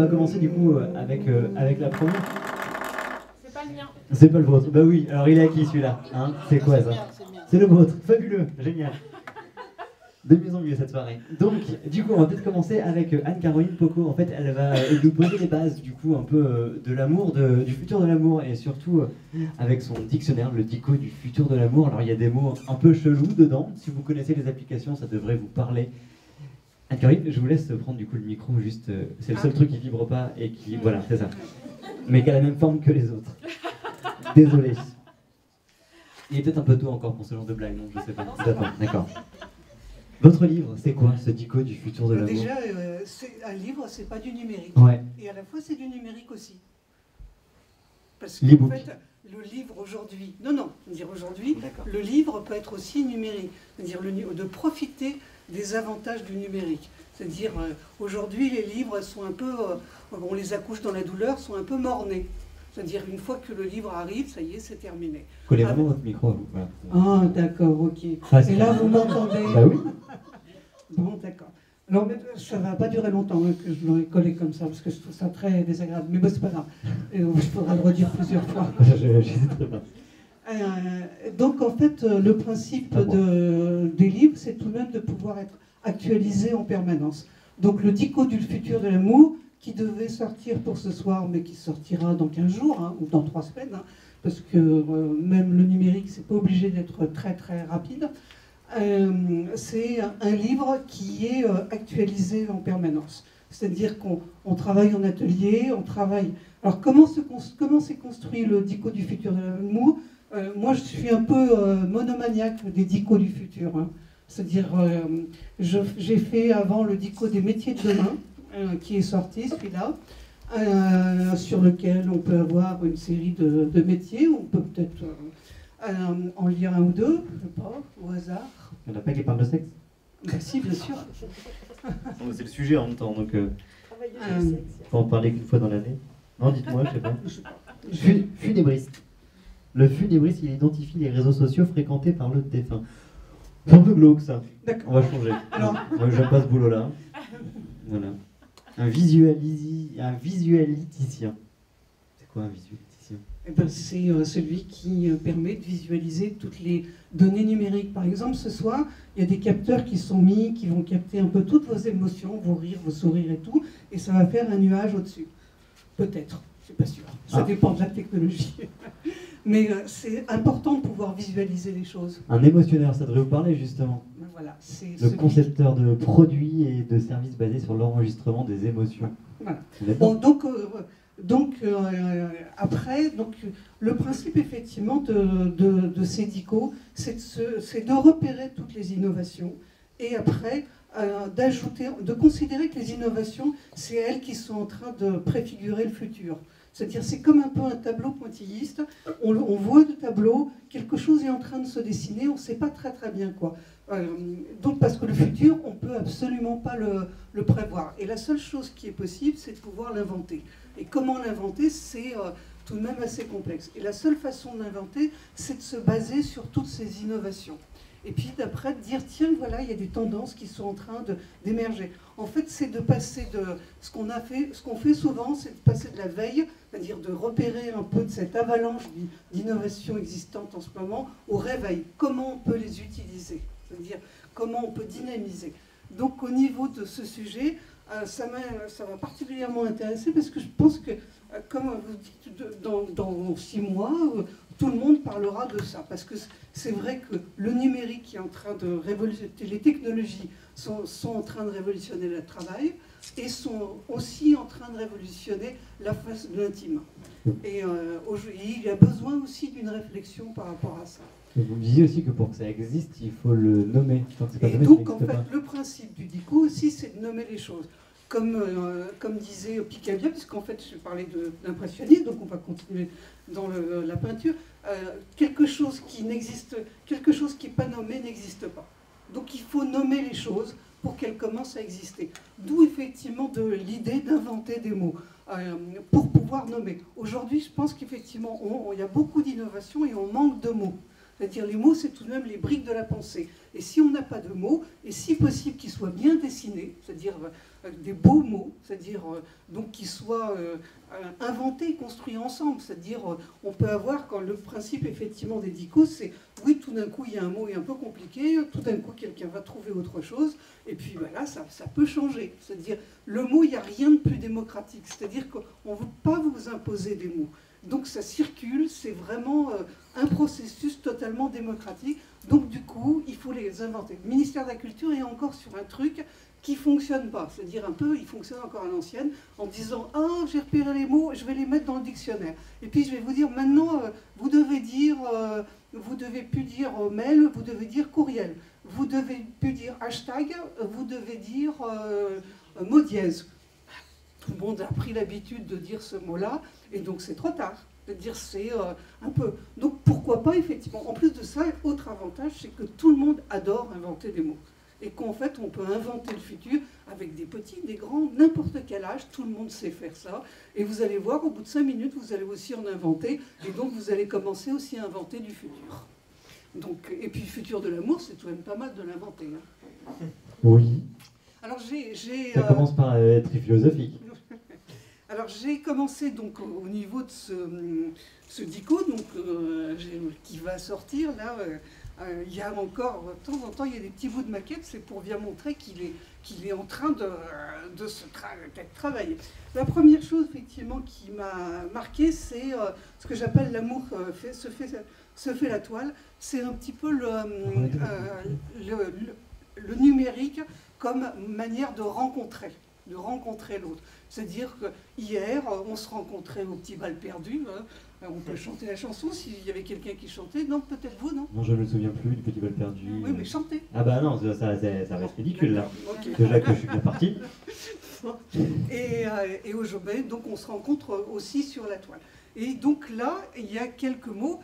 va commencer du coup avec la première. C'est pas le mien. C'est pas le vôtre. Bah oui, alors il est à qui celui-là, hein? C'est quoi ça? C'est le vôtre, fabuleux, génial. De mieux en mieux cette soirée. Donc, du coup, on va peut-être commencer avec Anne-Caroline Pocot. En fait, elle va nous poser les bases, du coup, un peu de l'amour, du futur de l'amour, et surtout avec son dictionnaire, le dico du futur de l'amour. Alors, il y a des mots un peu chelous dedans. Si vous connaissez les applications, ça devrait vous parler. Anne-Caroline, je vous laisse prendre du coup le micro, juste. C'est le seul truc qui vibre pas et qui. Voilà, c'est ça. Mais qui a la même forme que les autres. Désolé. Il est peut-être un peu tôt encore pour ce genre de blague, non? Je sais pas. D'accord. Votre livre, c'est quoi, ce dico du futur de l'amour? Déjà, un livre, c'est pas du numérique. Ouais. Et à la fois, c'est du numérique aussi. Parce qu'en fait, le livre aujourd'hui... Non, dire aujourd'hui, le livre peut être aussi numérique. C'est-à-dire de profiter des avantages du numérique. C'est-à-dire, aujourd'hui, les livres sont un peu... on les accouche dans la douleur, sont un peu mornés. C'est-à-dire, une fois que le livre arrive, ça y est, c'est terminé. Collez vraiment votre micro à vous. Voilà. Ah, d'accord, ok. Et là, vous m'entendez? Bah oui. Bon, d'accord. Alors, ça ne va pas durer longtemps que je l'aurais collé comme ça, parce que je trouve ça très désagréable. Mais bon, c'est pas grave. Il faudra le redire plusieurs fois. J'hésiterai pas. Donc, en fait, le principe des livres, c'est tout de même de pouvoir être actualisé en permanence. Donc, le dico du futur de l'amour, qui devait sortir pour ce soir, mais qui sortira dans 15 jours, hein, ou dans 3 semaines, hein, parce que même le numérique, c'est pas obligé d'être très très rapide. C'est un livre qui est actualisé en permanence. C'est-à-dire qu'on travaille en atelier, on travaille... Alors comment s'est construit le dico du futur de l'amour? Moi, je suis un peu monomaniaque des dicos du futur. Hein. C'est-à-dire, j'ai fait avant le dico des métiers de demain, qui est sorti, celui-là, sur lequel on peut avoir une série de métiers, on peut peut-être en lire un ou deux, je ne sais pas, au hasard. Il n'y en a pas qui parlent de sexe? Ben, si, bien sûr. C'est le sujet en même temps, donc il faut en parler qu'une fois dans l'année. Non, dites-moi, je sais pas. Funébriste. Le funébriste, il identifie les réseaux sociaux fréquentés par le défunt. C'est un peu glauque ça. D'accord. On va changer. Moi, j'aime pas ce boulot-là. Voilà. Un visualiticien. C'est quoi un visualiticien? Eh ben, c'est celui qui permet de visualiser toutes les données numériques. Par exemple, ce soir, il y a des capteurs qui sont mis, qui vont capter un peu toutes vos émotions, vos rires, vos sourires et tout, et ça va faire un nuage au-dessus. Peut-être, je suis pas sûr. Ça dépend de la technologie. Mais c'est important de pouvoir visualiser les choses. Un émotionneur, ça devrait vous parler justement. Voilà, c'est le concepteur de produits et de services basés sur l'enregistrement des émotions. Voilà. Bon, après, le principe effectivement de ces dicos, c'est de repérer toutes les innovations et après de considérer que les innovations, c'est elles qui sont en train de préfigurer le futur. C'est-à-dire, c'est comme un peu un tableau pointilliste. On voit le tableau, quelque chose est en train de se dessiner, on ne sait pas très bien quoi. Donc, parce que le futur, on ne peut absolument pas le prévoir. Et la seule chose qui est possible, c'est de pouvoir l'inventer. Et comment l'inventer, c'est tout de même assez complexe. Et la seule façon de l'inventer, c'est de se baser sur toutes ces innovations. Et puis d'après, de dire, tiens, voilà, il y a des tendances qui sont en train d'émerger. En fait, c'est de passer de... Ce qu'on fait souvent, c'est de passer de la veille, c'est-à-dire de repérer un peu de cette avalanche d'innovations existantes en ce moment, au réveil. Comment on peut les utiliser? C'est-à-dire, comment on peut dynamiser. Donc, au niveau de ce sujet, ça m'a particulièrement intéressé parce que je pense que, comme vous dites, dans 6 mois, tout le monde parlera de ça. Parce que c'est vrai que le numérique est en train de révolutionner, les technologies sont en train de révolutionner le travail et sont aussi en train de révolutionner la face de l'intime. Et il y a besoin aussi d'une réflexion par rapport à ça. Vous me disiez aussi que pour que ça existe, il faut le nommer. Et donc, en fait, le principe du dico aussi, c'est de nommer les choses. Comme disait Picabia, puisqu'en fait, je parlais d'impressionniste, donc on va continuer dans la peinture, quelque chose qui n'est pas nommé n'existe pas. Donc, il faut nommer les choses pour qu'elles commencent à exister. D'où, effectivement, l'idée d'inventer des mots pour pouvoir nommer. Aujourd'hui, je pense qu'effectivement, il y a beaucoup d'innovations et on manque de mots. C'est-à-dire les mots, c'est tout de même les briques de la pensée. Et si on n'a pas de mots, et si possible qu'ils soient bien dessinés, c'est-à-dire des beaux mots, c'est-à-dire donc qu'ils soient inventés, construits ensemble, c'est-à-dire on peut avoir, quand le principe effectivement des dicos, c'est oui, tout d'un coup il y a un mot est un peu compliqué, tout d'un coup quelqu'un va trouver autre chose, et puis voilà, ça peut changer. C'est-à-dire le mot, il n'y a rien de plus démocratique, c'est-à-dire qu'on ne veut pas vous imposer des mots. Donc ça circule, c'est vraiment un processus totalement démocratique. Donc du coup, il faut les inventer. Le ministère de la Culture est encore sur un truc qui ne fonctionne pas. C'est-à-dire un peu, il fonctionne encore à l'ancienne, en disant « Ah, j'ai repéré les mots, je vais les mettre dans le dictionnaire. » Et puis je vais vous dire, maintenant, vous devez plus dire mail, vous devez dire courriel. Vous devez plus dire hashtag, vous devez dire mot dièse. Tout le monde a pris l'habitude de dire ce mot-là, et donc c'est trop tard. C'est-à-dire c'est un peu... Donc pourquoi pas, effectivement. En plus de ça, autre avantage, c'est que tout le monde adore inventer des mots. Et qu'en fait, on peut inventer le futur avec des petits, des grands, n'importe quel âge, tout le monde sait faire ça. Et vous allez voir, au bout de 5 minutes, vous allez aussi en inventer, et donc vous allez commencer aussi à inventer du futur. Donc, et puis le futur de l'amour, c'est tout de même pas mal de l'inventer. Hein. Oui. Alors Ça commence par être philosophique. Alors j'ai commencé donc au niveau de ce dico donc, qui va sortir là. Il y a encore, de temps en temps, il y a des petits bouts de maquette, c'est pour bien montrer qu'il est en train d'être travaillé. La première chose effectivement qui m'a marqué, c'est ce que j'appelle l'amour se fait la toile. C'est un petit peu le numérique comme manière de rencontrer l'autre. C'est-à-dire que hier, on se rencontrait au petit bal perdu. Hein. On peut chanter la chanson s'il y avait quelqu'un qui chantait. Non, peut-être vous, non? Non, je ne me souviens plus du petit bal perdu. Oui, mais chantez. Ah bah non, ça reste ridicule là. Okay. Déjà que je suis bien parti. Et aujourd'hui, donc on se rencontre aussi sur la toile. Et donc là, il y a quelques mots.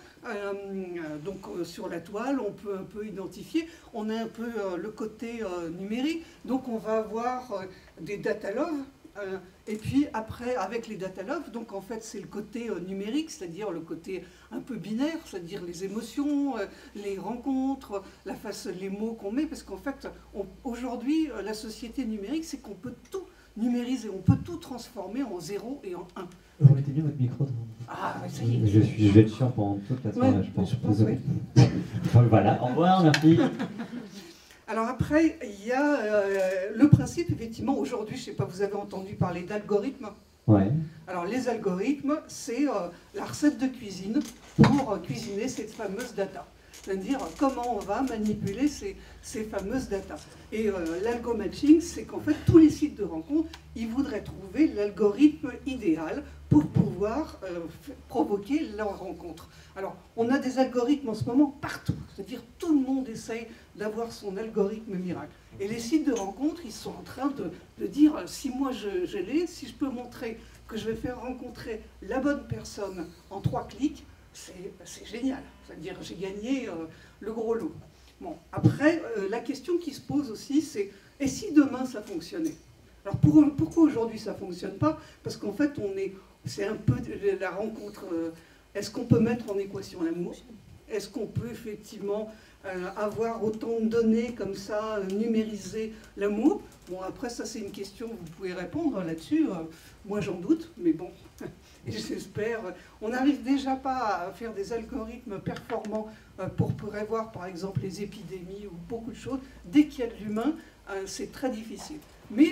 Sur la toile, on peut un peu identifier. On a un peu le côté numérique. Donc on va avoir des data love. Et puis après, avec les data love, donc en fait c'est le côté numérique, c'est-à-dire le côté un peu binaire, c'est-à-dire les émotions, les rencontres, les mots qu'on met, parce qu'en fait, aujourd'hui, la société numérique, c'est qu'on peut tout numériser, on peut tout transformer en 0 et en 1. Vous mettez bien votre micro. Ah, ça y est. Je vais être chiant pendant toute la soirée, ouais, je pense. Oui. Voilà, au revoir, merci. Alors après, il y a le principe, effectivement, aujourd'hui, je ne sais pas, vous avez entendu parler d'algorithmes. Ouais. Alors les algorithmes, c'est la recette de cuisine pour cuisiner cette fameuse data. C'est-à-dire comment on va manipuler ces fameuses data. Et l'algo-matching, c'est qu'en fait, tous les sites de rencontres, ils voudraient trouver l'algorithme idéal pour pouvoir provoquer leur rencontre. Alors, on a des algorithmes en ce moment partout. C'est-à-dire tout le monde essaye d'avoir son algorithme miracle. Et les sites de rencontres, ils sont en train de dire, si moi je l'ai, si je peux montrer que je vais faire rencontrer la bonne personne en 3 clics, c'est génial. C'est-à-dire, j'ai gagné le gros lot. Bon, après, la question qui se pose aussi, c'est, et si demain ça fonctionnait? Alors, pourquoi aujourd'hui ça ne fonctionne pas? Parce qu'en fait, c'est un peu la rencontre. Est-ce qu'on peut mettre en équation l'amour? Est-ce qu'on peut effectivement avoir autant de données comme ça, numériser l'amour? Bon, après, ça, c'est une question, vous pouvez répondre là-dessus. Moi, j'en doute, mais bon, et j'espère. On n'arrive déjà pas à faire des algorithmes performants pour prévoir, par exemple, les épidémies ou beaucoup de choses. Dès qu'il y a de l'humain, c'est très difficile. Mais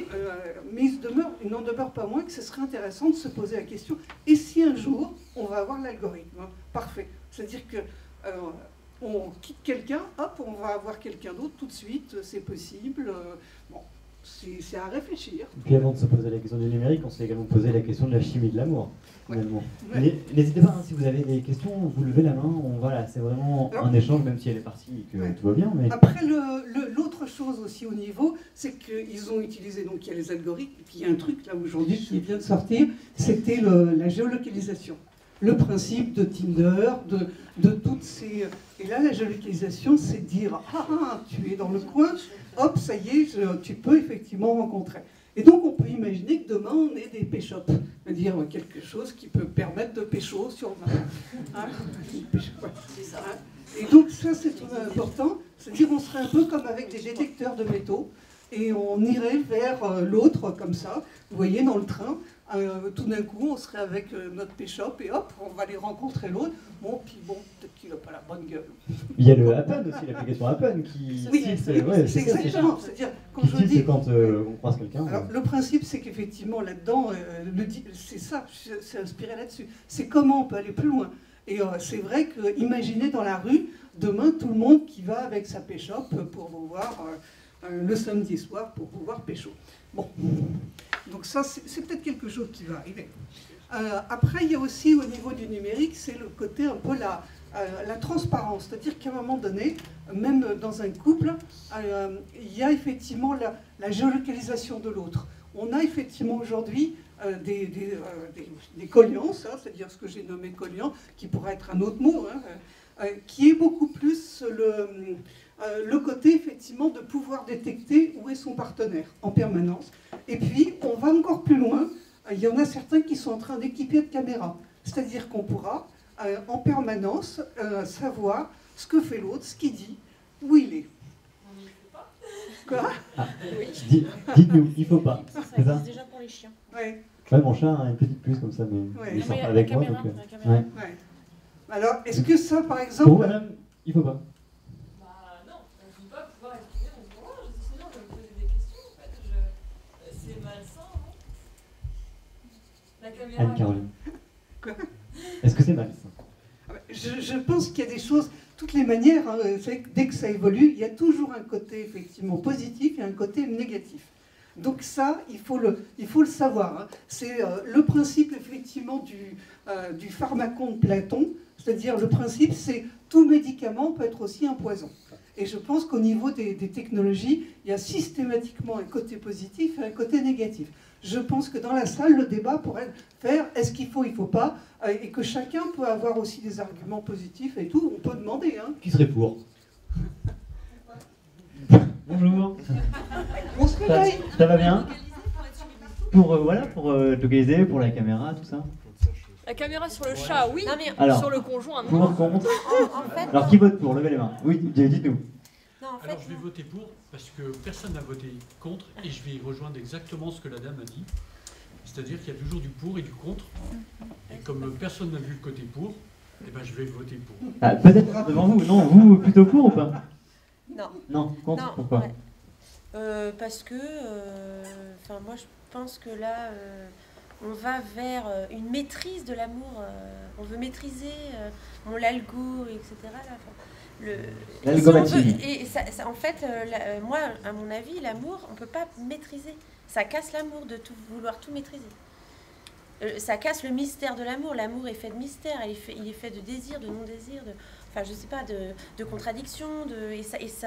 il n'en demeure pas moins que ce serait intéressant de se poser la question, et si un jour, on va avoir l'algorithme parfait? C'est-à-dire que on quitte quelqu'un, hop, on va avoir quelqu'un d'autre tout de suite, c'est possible. Bon, c'est à réfléchir. Et puis avant de se poser la question du numérique, on s'est également posé la question de la chimie de l'amour. Ouais. Ouais. N'hésitez pas, hein, si vous avez des questions, vous levez la main. Voilà, c'est vraiment un échange, même si elle est partie et que tout va bien. Mais... Après, l'autre chose aussi au niveau, c'est qu'ils ont utilisé, donc il y a les algorithmes, et puis il y a un truc là aujourd'hui qui vient de sortir, c'était la géolocalisation. Le principe de Tinder, de toutes ces... Et là, la géolocalisation, c'est dire « Ah, tu es dans le coin, hop, ça y est, tu peux effectivement rencontrer ». Et donc, on peut imaginer que demain, on ait des péchops, c'est-à-dire quelque chose qui peut permettre de pécho sur le hein, c'est ça. Et donc ça, c'est très important. C'est-à-dire on serait un peu comme avec des détecteurs de métaux, et on irait vers l'autre comme ça, vous voyez, dans le train. Tout d'un coup, on serait avec notre péchop et hop, on va aller rencontrer l'autre. Bon, puis bon, peut-être qu'il n'a pas la bonne gueule. Il y a le Happen aussi, l'application Happen qui... Oui, ouais, c'est exactement. C'est-à-dire, quand qui je dis... quand on croise quelqu'un... Alors, le principe, c'est qu'effectivement, là-dedans, c'est ça, c'est inspiré là-dessus. C'est comment on peut aller plus loin. Et c'est vrai que, imaginez dans la rue, demain, tout le monde qui va avec sa péchop pour vous voir le samedi soir, pour pouvoir pécho. Bon, donc ça, c'est peut-être quelque chose qui va arriver. Après, il y a aussi, au niveau du numérique, c'est le côté un peu la transparence. C'est-à-dire qu'à un moment donné, même dans un couple, il y a effectivement la géolocalisation de l'autre. On a effectivement aujourd'hui des colliances, hein, c'est-à-dire ce que j'ai nommé colliant, qui pourrait être un autre mot, hein, qui est beaucoup plus le côté effectivement de pouvoir détecter où est son partenaire en permanence. Et puis, on va encore plus loin. Il y en a certains qui sont en train d'équiper de caméras. C'est-à-dire qu'on pourra en permanence savoir ce que fait l'autre, ce qu'il dit, où il est. Quoi? Dites-nous, il faut pas. Ça C'est ça? existe déjà pour les chiens. Ouais. Ouais, mon chat a une petite puce comme ça, mais Ouais. il Non, sort mais pas la avec moi. caméra, Donc, la caméra. ouais. Ouais. Alors, est-ce que ça, par exemple... Pour vous, madame, il faut pas. Bah non, je ne veux pas pouvoir exprimer mon pouvoir, sinon je vais me poser des questions en fait. C'est malsain, non? La caméra. Anne-Caroline. Quoi? Est-ce que c'est mal ça? Je pense qu'il y a des choses, toutes les manières, hein, c'est vrai que dès que ça évolue, il y a toujours un côté effectivement positif et un côté négatif. Donc ça, il faut le savoir. Hein. C'est le principe effectivement du pharmacon de Platon, c'est-à-dire le principe c'est tout médicament peut être aussi un poison. Et je pense qu'au niveau des technologies, il y a systématiquement un côté positif et un côté négatif. Je pense que dans la salle, le débat pourrait faire est-ce qu'il faut, il ne faut pas, et que chacun peut avoir aussi des arguments positifs et tout. On peut demander. Hein. Qui serait pour? Bonjour. On se réveille. Ça va bien? Pour voilà, pour localiser, pour la caméra, tout ça. La caméra sur le chat, oui. Non, mais Alors, Sur le conjoint, non. pour, contre. en fait, Alors qui vote pour? Levez les mains. Oui, dites-nous. non, en fait, Alors je vais voter pour parce que personne n'a voté contre et je vais rejoindre exactement ce que la dame a dit. C'est-à-dire qu'il y a toujours du pour et du contre. Et comme personne n'a vu le côté pour, eh ben je vais voter pour. Ah, peut-être devant vous. Non, vous plutôt pour ou pas? non. Non, contre. Non, Pourquoi? ouais. Parce que, moi je pense que là, on va vers une maîtrise de l'amour. On veut maîtriser l'algo, etc. Là, L'algomatie. et en fait, moi, à mon avis, l'amour, on ne peut pas maîtriser. Ça casse l'amour de vouloir tout maîtriser. Ça casse le mystère de l'amour. L'amour est fait de mystère, il est fait de désir, de non-désir, je sais pas, de contradiction, et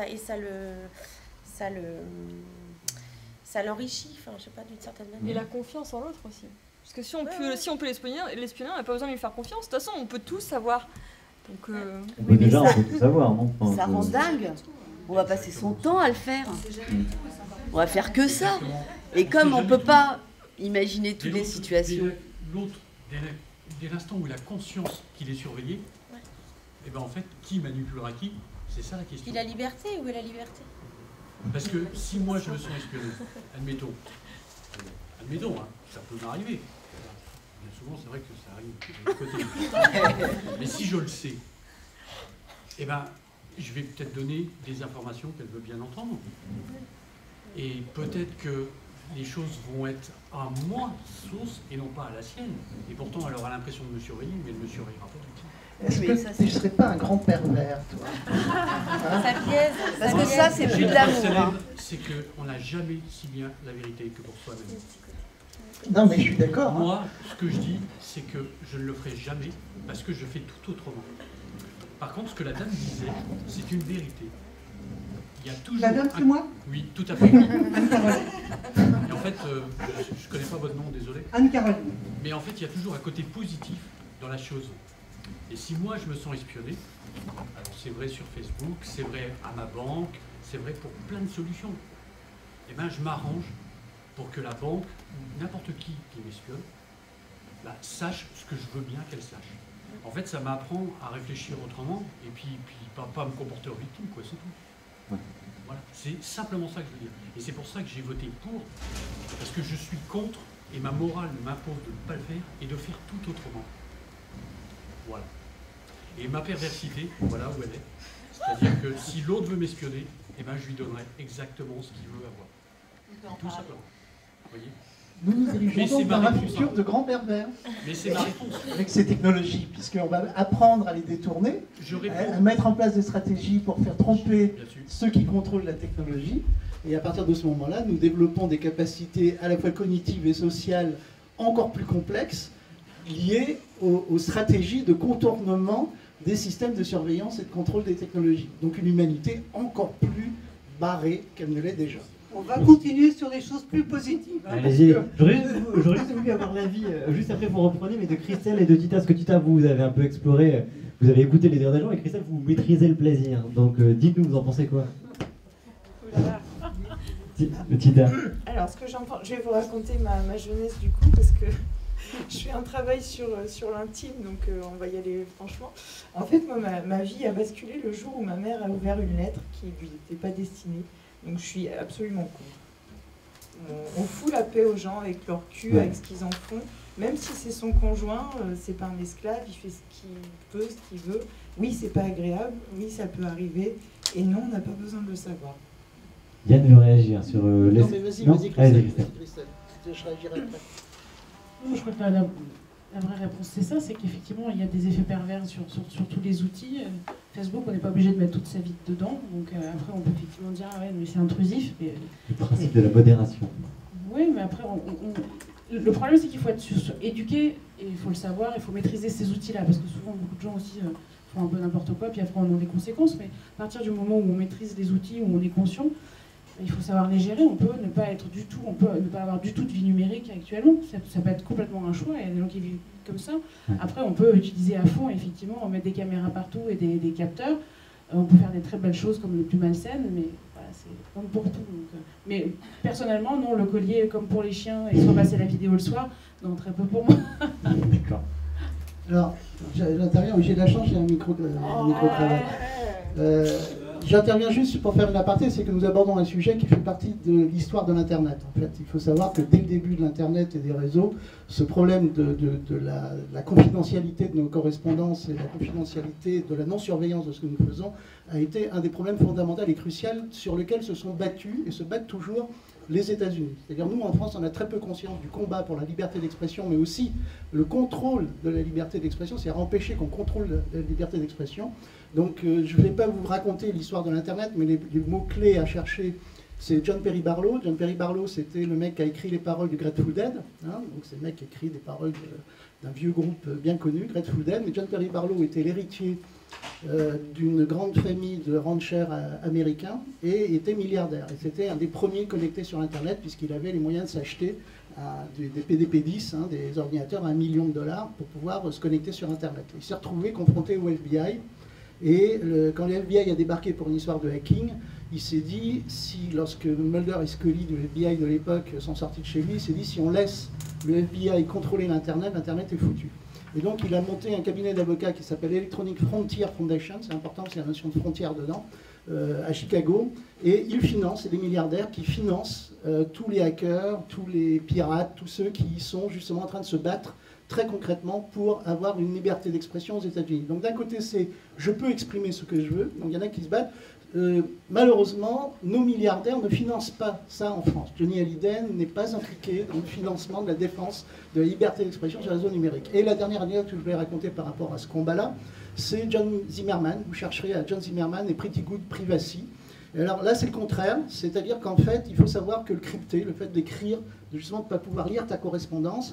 ça l'enrichit, je sais pas, d'une certaine Et manière. la confiance en l'autre aussi. Parce que si on peut l'espionner, on n'a pas besoin de lui faire confiance. De toute façon, on peut tout savoir. Donc, Oui, déjà, on peut tout savoir, non? Enfin, Ça rend dingue. On va passer son temps à le faire. On va faire que ça. Et comme on ne peut pas imaginer toutes les situations. L'autre, dès l'instant où il a conscience qu'il est surveillé, et ben en fait, qui manipulera qui? C'est ça la question. Il a liberté, où est la liberté? Parce que si moi je me sens espionné, admettons, hein, ça peut m'arriver. Bien souvent, c'est vrai que ça arrive de l'autre côté. Mais si je le sais, eh ben, je vais peut-être donner des informations qu'elle veut bien entendre. Et peut-être que les choses vont être à moi source et non pas à la sienne. Et pourtant, elle aura l'impression de me surveiller, mais elle ne me surveillera pas tout de suite. Est-ce Oui, que mais ça, tu ne serais pas un grand pervers, toi? Ça biaise. Parce que ça, c'est plus de l'amour. Hein. C'est qu'on n'a jamais si bien la vérité que pour soi-même. Non, mais je suis d'accord. Hein. Moi, ce que je dis, c'est que je ne le ferai jamais parce que je fais tout autrement. Par contre, ce que la dame disait, c'est une vérité. Il y a toujours La dame, c'est moi? Oui, tout à fait. Anne-Caroline. Et en fait, je ne connais pas votre nom, désolé. Anne-Caroline. Mais en fait, il y a toujours un côté positif dans la chose. Et si moi, je me sens espionné, alors c'est vrai sur Facebook, c'est vrai à ma banque, c'est vrai pour plein de solutions, eh bien, je m'arrange pour que la banque, ou n'importe qui m'espionne, sache ce que je veux bien qu'elle sache. En fait, ça m'apprend à réfléchir autrement et puis pas me comporter en victime, quoi, c'est tout. Ouais. Voilà, c'est simplement ça que je veux dire. Et c'est pour ça que j'ai voté pour, parce que je suis contre, et ma morale m'impose de ne pas le faire et de faire tout autrement. Voilà. Et ma perversité, voilà où elle est. C'est-à-dire que si l'autre veut m'espionner, eh ben, je lui donnerai exactement ce qu'il veut avoir. Tout simplement. Vous voyez ? Nous nous dirigeons donc vers un futur de grands pervers. Mais c'est ma réponse. Avec ces technologies, puisqu'on va apprendre à les détourner, à mettre en place des stratégies pour faire tromper ceux qui contrôlent la technologie. Et à partir de ce moment-là, nous développons des capacités à la fois cognitives et sociales encore plus complexes, liées aux stratégies de contournement des systèmes de surveillance et de contrôle des technologies. Donc une humanité encore plus barrée qu'elle ne l'est déjà. On va continuer sur des choses plus positives. Hein, allez-y, j'aurais juste voulu avoir l'avis, juste après vous reprenez, mais de Christelle et de Tita, parce que Tita, vous avez un peu exploré, vous avez écouté les dires des gens, et Christelle, vous maîtrisez le plaisir. Donc dites-nous, vous en pensez quoi? Tita. Alors, ce que j'en pense, je vais vous raconter ma jeunesse du coup, parce que je fais un travail sur l'intime, donc on va y aller franchement. En fait, moi, ma vie a basculé le jour où ma mère a ouvert une lettre qui ne lui était pas destinée. Donc je suis absolument contre. On fout la paix aux gens avec leur cul, avec ce qu'ils en font. Même si c'est son conjoint, c'est pas un esclave, il fait ce qu'il peut, ce qu'il veut. Oui, c'est pas agréable, oui, ça peut arriver. Et non, on n'a pas besoin de le savoir. Yann veut réagir sur les... Non, mais vas-y, Christelle. Je réagirai après. Je crois que la vraie réponse, c'est ça, c'est qu'effectivement, il y a des effets pervers sur tous les outils. Facebook, on n'est pas obligé de mettre toute sa vie dedans, donc après, on peut effectivement dire, ah ouais, mais c'est intrusif. Mais, le principe de la modération. Oui, mais après, le problème, c'est qu'il faut être éduqué, et il faut le savoir, il faut maîtriser ces outils-là, parce que souvent, beaucoup de gens aussi font un peu n'importe quoi, puis après, on en a des conséquences, mais à partir du moment où on maîtrise les outils, où on est conscient, il faut savoir les gérer. On peut ne pas être du tout, on peut ne pas avoir du tout de vie numérique actuellement. Ça peut être complètement un choix. Il y a des gens qui vivent comme ça. Après, on peut utiliser à fond, effectivement, mettre des caméras partout et des capteurs. On peut faire des très belles choses comme les plus malsaines, mais voilà, c'est comme pour tout. Donc, mais personnellement, non, le collier, comme pour les chiens, et se repasser la vidéo le soir, non, très peu pour moi. D'accord. Alors, j'interviens, j'ai de la chance, j'ai un micro-cravate. J'interviens juste pour faire une aparté, c'est que nous abordons un sujet qui fait partie de l'histoire de l'Internet. En fait, il faut savoir que dès le début de l'Internet et des réseaux, ce problème de la confidentialité de nos correspondances et la confidentialité de la non-surveillance de ce que nous faisons a été un des problèmes fondamentaux et cruciaux sur lesquels se sont battus et se battent toujours les États-Unis. C'est-à-dire nous, en France, on a très peu conscience du combat pour la liberté d'expression, mais aussi le contrôle de la liberté d'expression, c'est-à-dire empêcher qu'on contrôle la liberté d'expression. Donc je ne vais pas vous raconter l'histoire de l'Internet, mais les mots-clés à chercher, c'est John Perry Barlow. John Perry Barlow, c'était le mec qui a écrit les paroles du Grateful Dead. Hein, donc c'est le mec qui écrit des paroles d'un vieux groupe bien connu, Grateful Dead. Mais John Perry Barlow était l'héritier d'une grande famille de ranchers américains et était milliardaire. Et c'était un des premiers connectés sur Internet puisqu'il avait les moyens de s'acheter des PDP-10, hein, des ordinateurs à $1 million pour pouvoir se connecter sur Internet. Il s'est retrouvé confronté au FBI et quand le FBI a débarqué pour une histoire de hacking, il s'est dit, lorsque Mulder et Scully du FBI de l'époque sont sortis de chez lui, il s'est dit si on laisse le FBI contrôler l'Internet, l'Internet est foutu. Et donc il a monté un cabinet d'avocats qui s'appelle Electronic Frontier Foundation, c'est important, c'est la notion de frontière dedans, à Chicago, et il finance, c'est des milliardaires qui financent tous les hackers, tous les pirates, tous ceux qui sont justement en train de se battre très concrètement pour avoir une liberté d'expression aux États-Unis. Donc d'un côté c'est je peux exprimer ce que je veux, donc il y en a qui se battent. Malheureusement, nos milliardaires ne financent pas ça en France. Johnny Hallyday n'est pas impliqué dans le financement de la défense de la liberté d'expression sur les réseaux numériques. Et la dernière anecdote que je voulais raconter par rapport à ce combat-là, c'est John Zimmerman. Vous chercherez à John Zimmerman et Pretty Good Privacy. Et alors là, c'est le contraire, c'est-à-dire qu'en fait, il faut savoir que le crypté, le fait d'écrire, justement de ne pas pouvoir lire ta correspondance,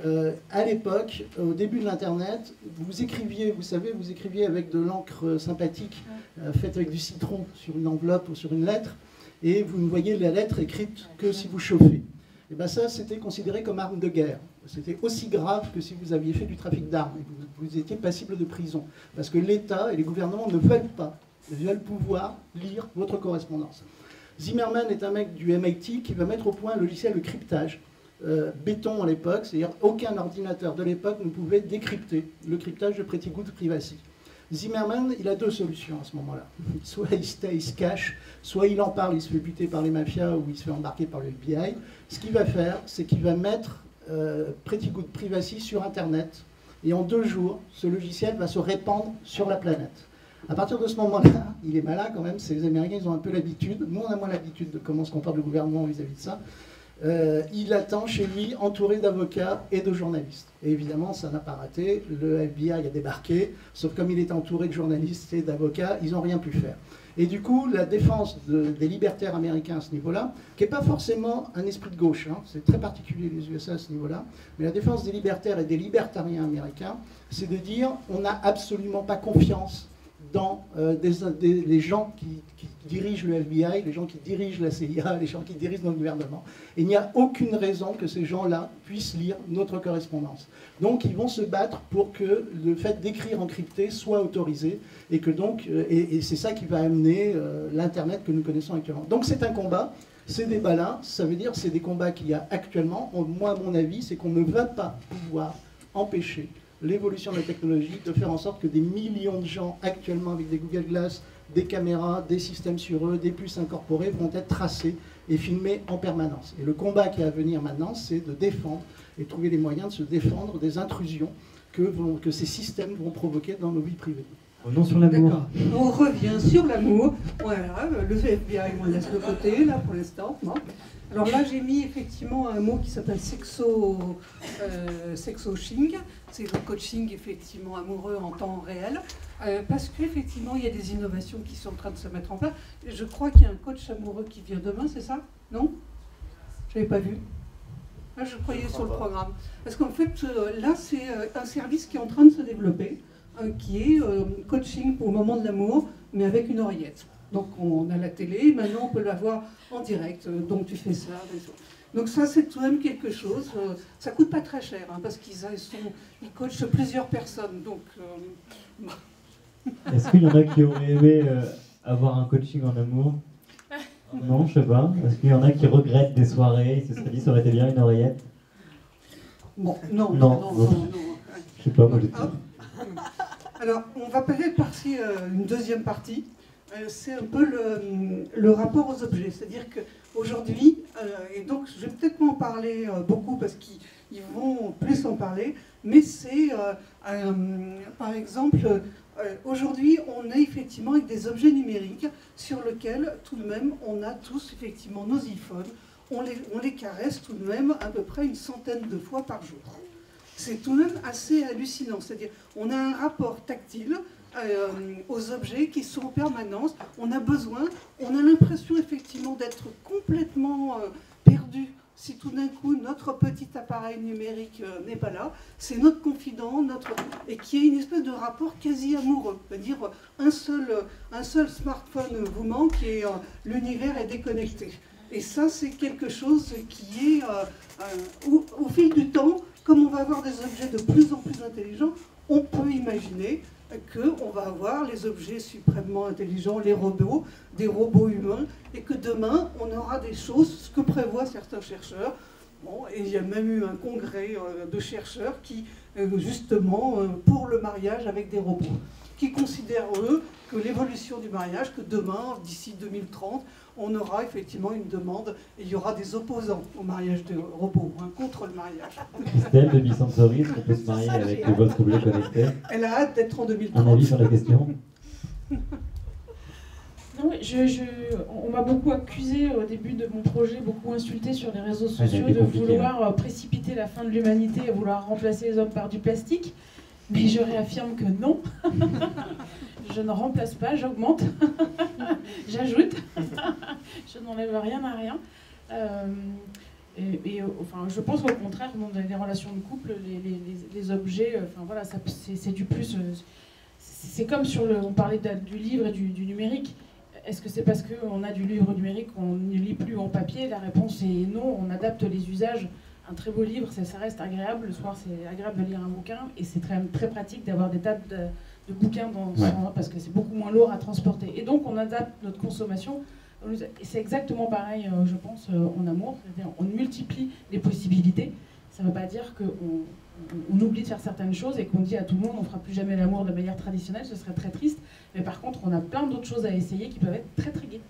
à l'époque, au début de l'Internet, vous écriviez, vous savez, vous écriviez avec de l'encre sympathique, faite avec du citron sur une enveloppe ou sur une lettre, et vous ne voyez la lettre écrite que si vous chauffez. Et bien ça, c'était considéré comme arme de guerre. C'était aussi grave que si vous aviez fait du trafic d'armes et que vous étiez passible de prison. Parce que l'État et les gouvernements ne veulent pas, ils veulent pouvoir lire votre correspondance. Zimmerman est un mec du MIT qui va mettre au point un logiciel de cryptage béton à l'époque, c'est-à-dire aucun ordinateur de l'époque ne pouvait décrypter le cryptage de Pretty Good Privacy. Zimmerman, il a deux solutions à ce moment-là. Soit il se cache, soit il en parle, il se fait buter par les mafias ou il se fait embarquer par le FBI. Ce qu'il va faire, c'est qu'il va mettre Pretty Good Privacy sur Internet. Et en 2 jours, ce logiciel va se répandre sur la planète. À partir de ce moment-là, il est malin quand même, les Américains ils ont un peu l'habitude, nous on a moins l'habitude de comment se comporte le gouvernement vis-à-vis de ça. Il attend chez lui entouré d'avocats et de journalistes. Et évidemment, ça n'a pas raté, le FBI a débarqué, sauf comme il était entouré de journalistes et d'avocats, ils n'ont rien pu faire. Et du coup, la défense des libertaires américains à ce niveau-là, qui n'est pas forcément un esprit de gauche, hein, c'est très particulier les USA à ce niveau-là, mais la défense des libertaires et des libertariens américains, c'est de dire on n'a absolument pas confiance dans les gens qui dirigent le FBI, les gens qui dirigent la CIA, les gens qui dirigent notre gouvernement. Et il n'y a aucune raison que ces gens-là puissent lire notre correspondance. Donc ils vont se battre pour que le fait d'écrire encrypté soit autorisé et que donc, et c'est ça qui va amener l'Internet que nous connaissons actuellement. Donc c'est un combat. Ces débats-là, ça veut dire c'est des combats qu'il y a actuellement. Moi, à mon avis, c'est qu'on ne va pas pouvoir empêcher l'évolution de la technologie, de faire en sorte que des millions de gens actuellement avec des Google Glass, des caméras, des systèmes sur eux, des puces incorporées vont être tracés et filmés en permanence. Et le combat qui est à venir maintenant, c'est de défendre et trouver les moyens de se défendre des intrusions que ces systèmes vont provoquer dans nos vies privées. Revenons sur l'amour. D'accord. On revient sur l'amour. Voilà, le FBI, on laisse de côté, là, pour l'instant. Alors là, j'ai mis effectivement un mot qui s'appelle sexoshing. C'est le coaching, effectivement, amoureux en temps réel. Parce qu'effectivement, il y a des innovations qui sont en train de se mettre en place. Je crois qu'il y a un coach amoureux qui vient demain, c'est ça? Non? Je n'avais pas vu. Là, je croyais sur le programme. Parce qu'en fait, là, c'est un service qui est en train de se développer, qui est coaching pour le moment de l'amour, mais avec une oreillette. Donc on a la télé, maintenant on peut la voir en direct, donc tu fais ça. Donc ça c'est tout de même quelque chose, ça coûte pas très cher, hein, parce qu'ils coachent plusieurs personnes. Donc, Est-ce qu'il y en a qui auraient aimé avoir un coaching en amour? Non, je sais pas. Est-ce qu'il y en a qui regrettent des soirées, ils se seraient dit ça aurait été bien une oreillette? Bon, non. Je sais pas, moi j'ai dit. Alors on va peut-être passer une deuxième partie. C'est un peu le rapport aux objets. C'est-à-dire qu'aujourd'hui, et donc je vais peut-être pas en parler beaucoup parce qu'ils vont plus en parler, mais c'est, par exemple, aujourd'hui, on est effectivement avec des objets numériques sur lesquels, tout de même, on a tous effectivement nos iPhones, on les caresse tout de même à peu près 100 de fois par jour. C'est tout de même assez hallucinant. C'est-à-dire on a un rapport tactile aux objets qui sont en permanence. On a besoin, on a l'impression effectivement d'être complètement perdu si tout d'un coup notre petit appareil numérique n'est pas là. C'est notre confident, et qui est une espèce de rapport quasi amoureux. C'est-à-dire un seul smartphone vous manque et l'univers est déconnecté. Et ça, c'est quelque chose qui est, au fil du temps, comme on va avoir des objets de plus en plus intelligents, on peut imaginer qu'on va avoir les objets suprêmement intelligents, les robots, des robots humains, et que demain, on aura des choses, ce que prévoient certains chercheurs. Bon, et il y a même eu un congrès de chercheurs qui, justement, pour le mariage avec des robots, qui considèrent, eux, que l'évolution du mariage, que demain, d'ici 2030, on aura effectivement une demande, et il y aura des opposants au mariage de robots, contre le mariage. Estelle de Bicenterie, est-ce qu'on peut se marier avec le vote troublé connecté? Elle a hâte d'être en 2030. Un avis sur la question? Non, on m'a beaucoup accusé au début de mon projet, beaucoup insulté sur les réseaux sociaux de vouloir précipiter la fin de l'humanité et vouloir remplacer les hommes par du plastique. Mais je réaffirme que non. Je ne remplace pas, j'augmente, j'ajoute, je n'enlève rien à rien. Enfin, je pense qu'au contraire, dans les relations de couple, les objets, enfin voilà, c'est du plus. C'est comme on parlait du livre et du numérique. Est-ce que c'est parce qu'on a du livre numérique qu'on ne lit plus en papier? La réponse est non, on adapte les usages. Un très beau livre, ça reste agréable. Le soir, c'est agréable de lire un bouquin. Et c'est très, très pratique d'avoir des tas de bouquins parce que c'est beaucoup moins lourd à transporter. Et donc, on adapte notre consommation C'est exactement pareil, je pense, en amour. C'est-à-dire, on multiplie les possibilités. Ça ne veut pas dire qu'on oublie de faire certaines choses et qu'on dit à tout le monde on ne fera plus jamais l'amour de manière traditionnelle, ce serait très triste. Mais par contre, on a plein d'autres choses à essayer qui peuvent être très très gaies.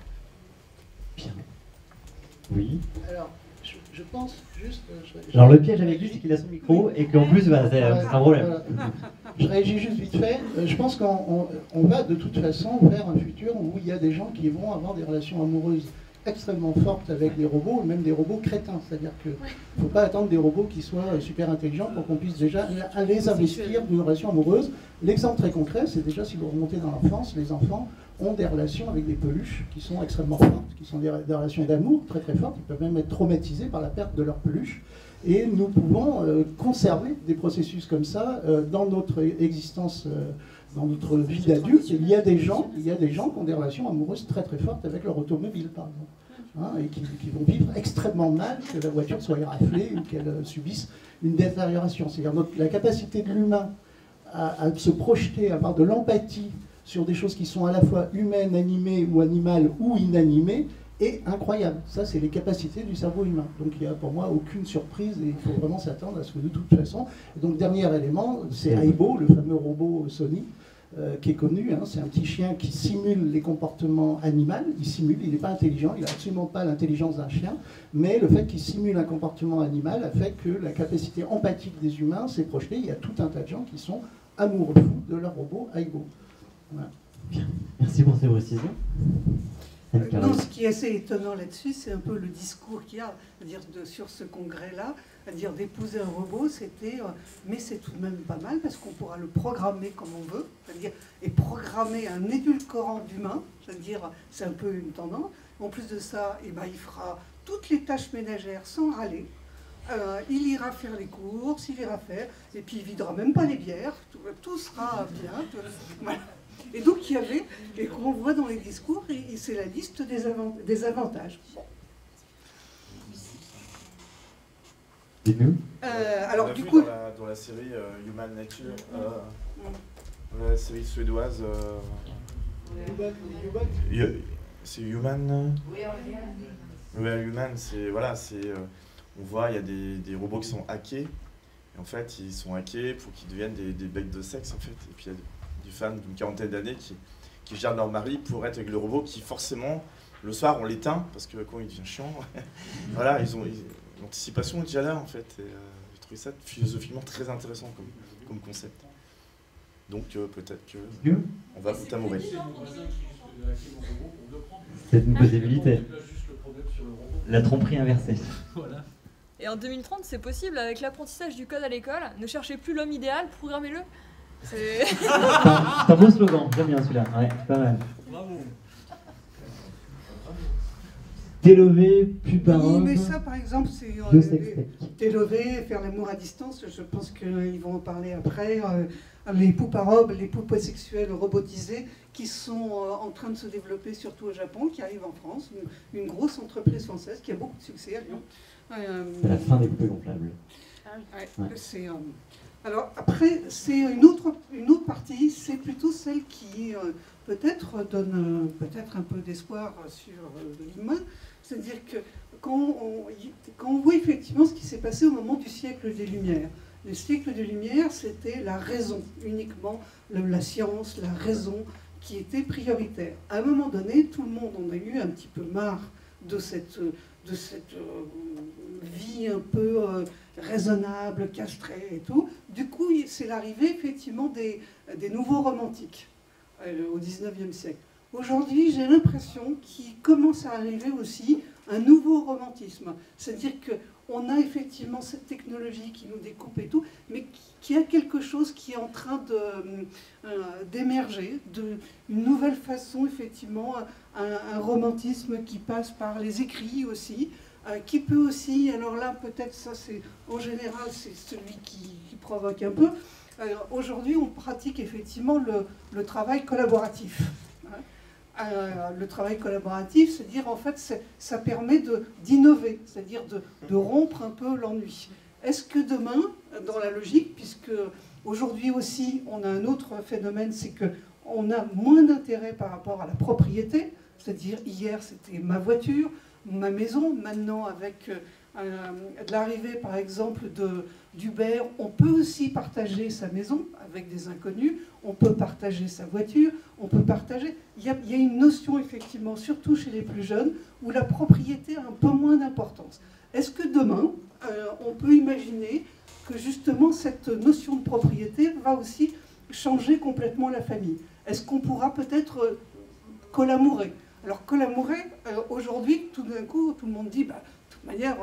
Bien. Oui. Alors, je pense juste... Alors le piège avec lui, c'est qu'il a son micro et qu'en plus, bah, c'est un problème. Voilà. Je réagis juste vite fait. Je pense qu'on va de toute façon vers un futur où il y a des gens qui vont avoir des relations amoureuses extrêmement fortes avec des robots, ou même des robots crétins. C'est-à-dire qu'il ne faut pas attendre des robots qui soient super intelligents pour qu'on puisse déjà les investir d'une relation amoureuse. L'exemple très concret, c'est déjà si vous remontez dans l'enfance, les enfants ont des relations avec des peluches qui sont extrêmement fortes, qui sont des relations d'amour très très fortes. Ils peuvent même être traumatisés par la perte de leur peluche. Et nous pouvons conserver des processus comme ça dans notre existence, dans notre vie d'adulte. Il y a des gens qui ont des relations amoureuses très très fortes avec leur automobile, par exemple, hein, et qui vont vivre extrêmement mal que la voiture soit éraflée ou qu'elle subisse une détérioration. C'est-à-dire la capacité de l'humain à se projeter, à avoir de l'empathie sur des choses qui sont à la fois humaines, animées ou animales ou inanimées, est incroyable. Ça, c'est les capacités du cerveau humain. Donc il n'y a pour moi aucune surprise et il faut vraiment s'attendre à ce que de toute façon... Et donc dernier élément, c'est Aibo, le fameux robot Sony, qui est connu. Hein, c'est un petit chien qui simule les comportements animaux. Il simule, il n'est pas intelligent, il n'a absolument pas l'intelligence d'un chien, mais le fait qu'il simule un comportement animal a fait que la capacité empathique des humains s'est projetée. Il y a tout un tas de gens qui sont amoureux fous de leur robot Aibo. Voilà. Bien. Merci pour ces précisions. Non, ce qui est assez étonnant là-dessus, c'est un peu le discours qu'il y a à dire sur ce congrès-là, à dire d'épouser un robot, c'était mais c'est tout de même pas mal parce qu'on pourra le programmer comme on veut, c'est-à-dire et programmer un édulcorant d'humain, c'est-à-dire c'est un peu une tendance. En plus de ça, eh ben, il fera toutes les tâches ménagères sans râler. Il ira faire les courses, il ira faire, et puis il videra même pas les bières, tout sera bien. Voilà. Et donc il y avait, et qu'on voit dans les discours, et c'est la liste des avantages. Dites-nous. Alors on a du vu coup, dans la série Human Nature, la série suédoise, c'est Human. Human, c'est voilà, on voit il y a des robots qui sont hackés. Et en fait, ils sont hackés pour qu'ils deviennent des becs de sexe en fait. Et puis il y a des femmes d'une quarantaine d'années qui gèrent leur mari pour être avec le robot qui forcément le soir on l'éteint parce que quand il devient chiant, voilà, l'anticipation est déjà là en fait. J'ai trouvé ça philosophiquement très intéressant comme concept. Donc peut-être que on va vous t'amourer. C'est une possibilité. La tromperie inversée. Voilà. Et en 2030, c'est possible avec l'apprentissage du code à l'école. Ne cherchez plus l'homme idéal, programmez-le. C'est un beau slogan, j'aime bien celui-là. Ouais, pas mal. Bravo. Télevé, plus par oui, homme. mais ça par exemple, c'est télevé, faire l'amour à distance, je pense qu'ils vont en parler après. Les poupes à robes, les poupées sexuelles robotisées qui sont en train de se développer surtout au Japon, qui arrivent en France, une grosse entreprise française qui a beaucoup de succès à Lyon. C'est la fin des poupées gonflables. Ouais. Alors après, c'est une autre partie, c'est plutôt celle qui peut-être donne peut-être un peu d'espoir sur l'humain. C'est-à-dire que quand on voit effectivement ce qui s'est passé au moment du siècle des Lumières. Le siècle des Lumières, c'était la raison, uniquement la science, la raison qui était prioritaire. À un moment donné, tout le monde en a eu un petit peu marre de cette vie un peu raisonnable, castrée et tout. Du coup, c'est l'arrivée effectivement des nouveaux romantiques au XIXe siècle. Aujourd'hui, j'ai l'impression qu'il commence à arriver aussi un nouveau romantisme. C'est-à-dire qu'on a effectivement cette technologie qui nous découpe et tout, mais qui a quelque chose qui est en train d'émerger, une nouvelle façon, effectivement, un romantisme qui passe par les écrits aussi, qui peut aussi, alors là, peut-être ça, c'est en général, c'est celui qui provoque un peu. Aujourd'hui, on pratique effectivement le travail collaboratif. Le travail collaboratif, c'est-à-dire en fait, ça permet d'innover, c'est-à-dire de rompre un peu l'ennui. Est-ce que demain, dans la logique, puisque aujourd'hui aussi, on a un autre phénomène, c'est qu'on a moins d'intérêt par rapport à la propriété, C'est-à-dire, hier, c'était ma voiture, ma maison. Maintenant, avec l'arrivée, par exemple, d'Uber, on peut aussi partager sa maison avec des inconnus, on peut partager sa voiture, on peut partager... Il y a une notion, effectivement, surtout chez les plus jeunes, où la propriété a un peu moins d'importance. Est-ce que demain, on peut imaginer que justement cette notion de propriété va aussi changer complètement la famille? Est-ce qu'on pourra peut-être collaborer? Alors collaborer, aujourd'hui, tout d'un coup, tout le monde dit, bah, de toute manière,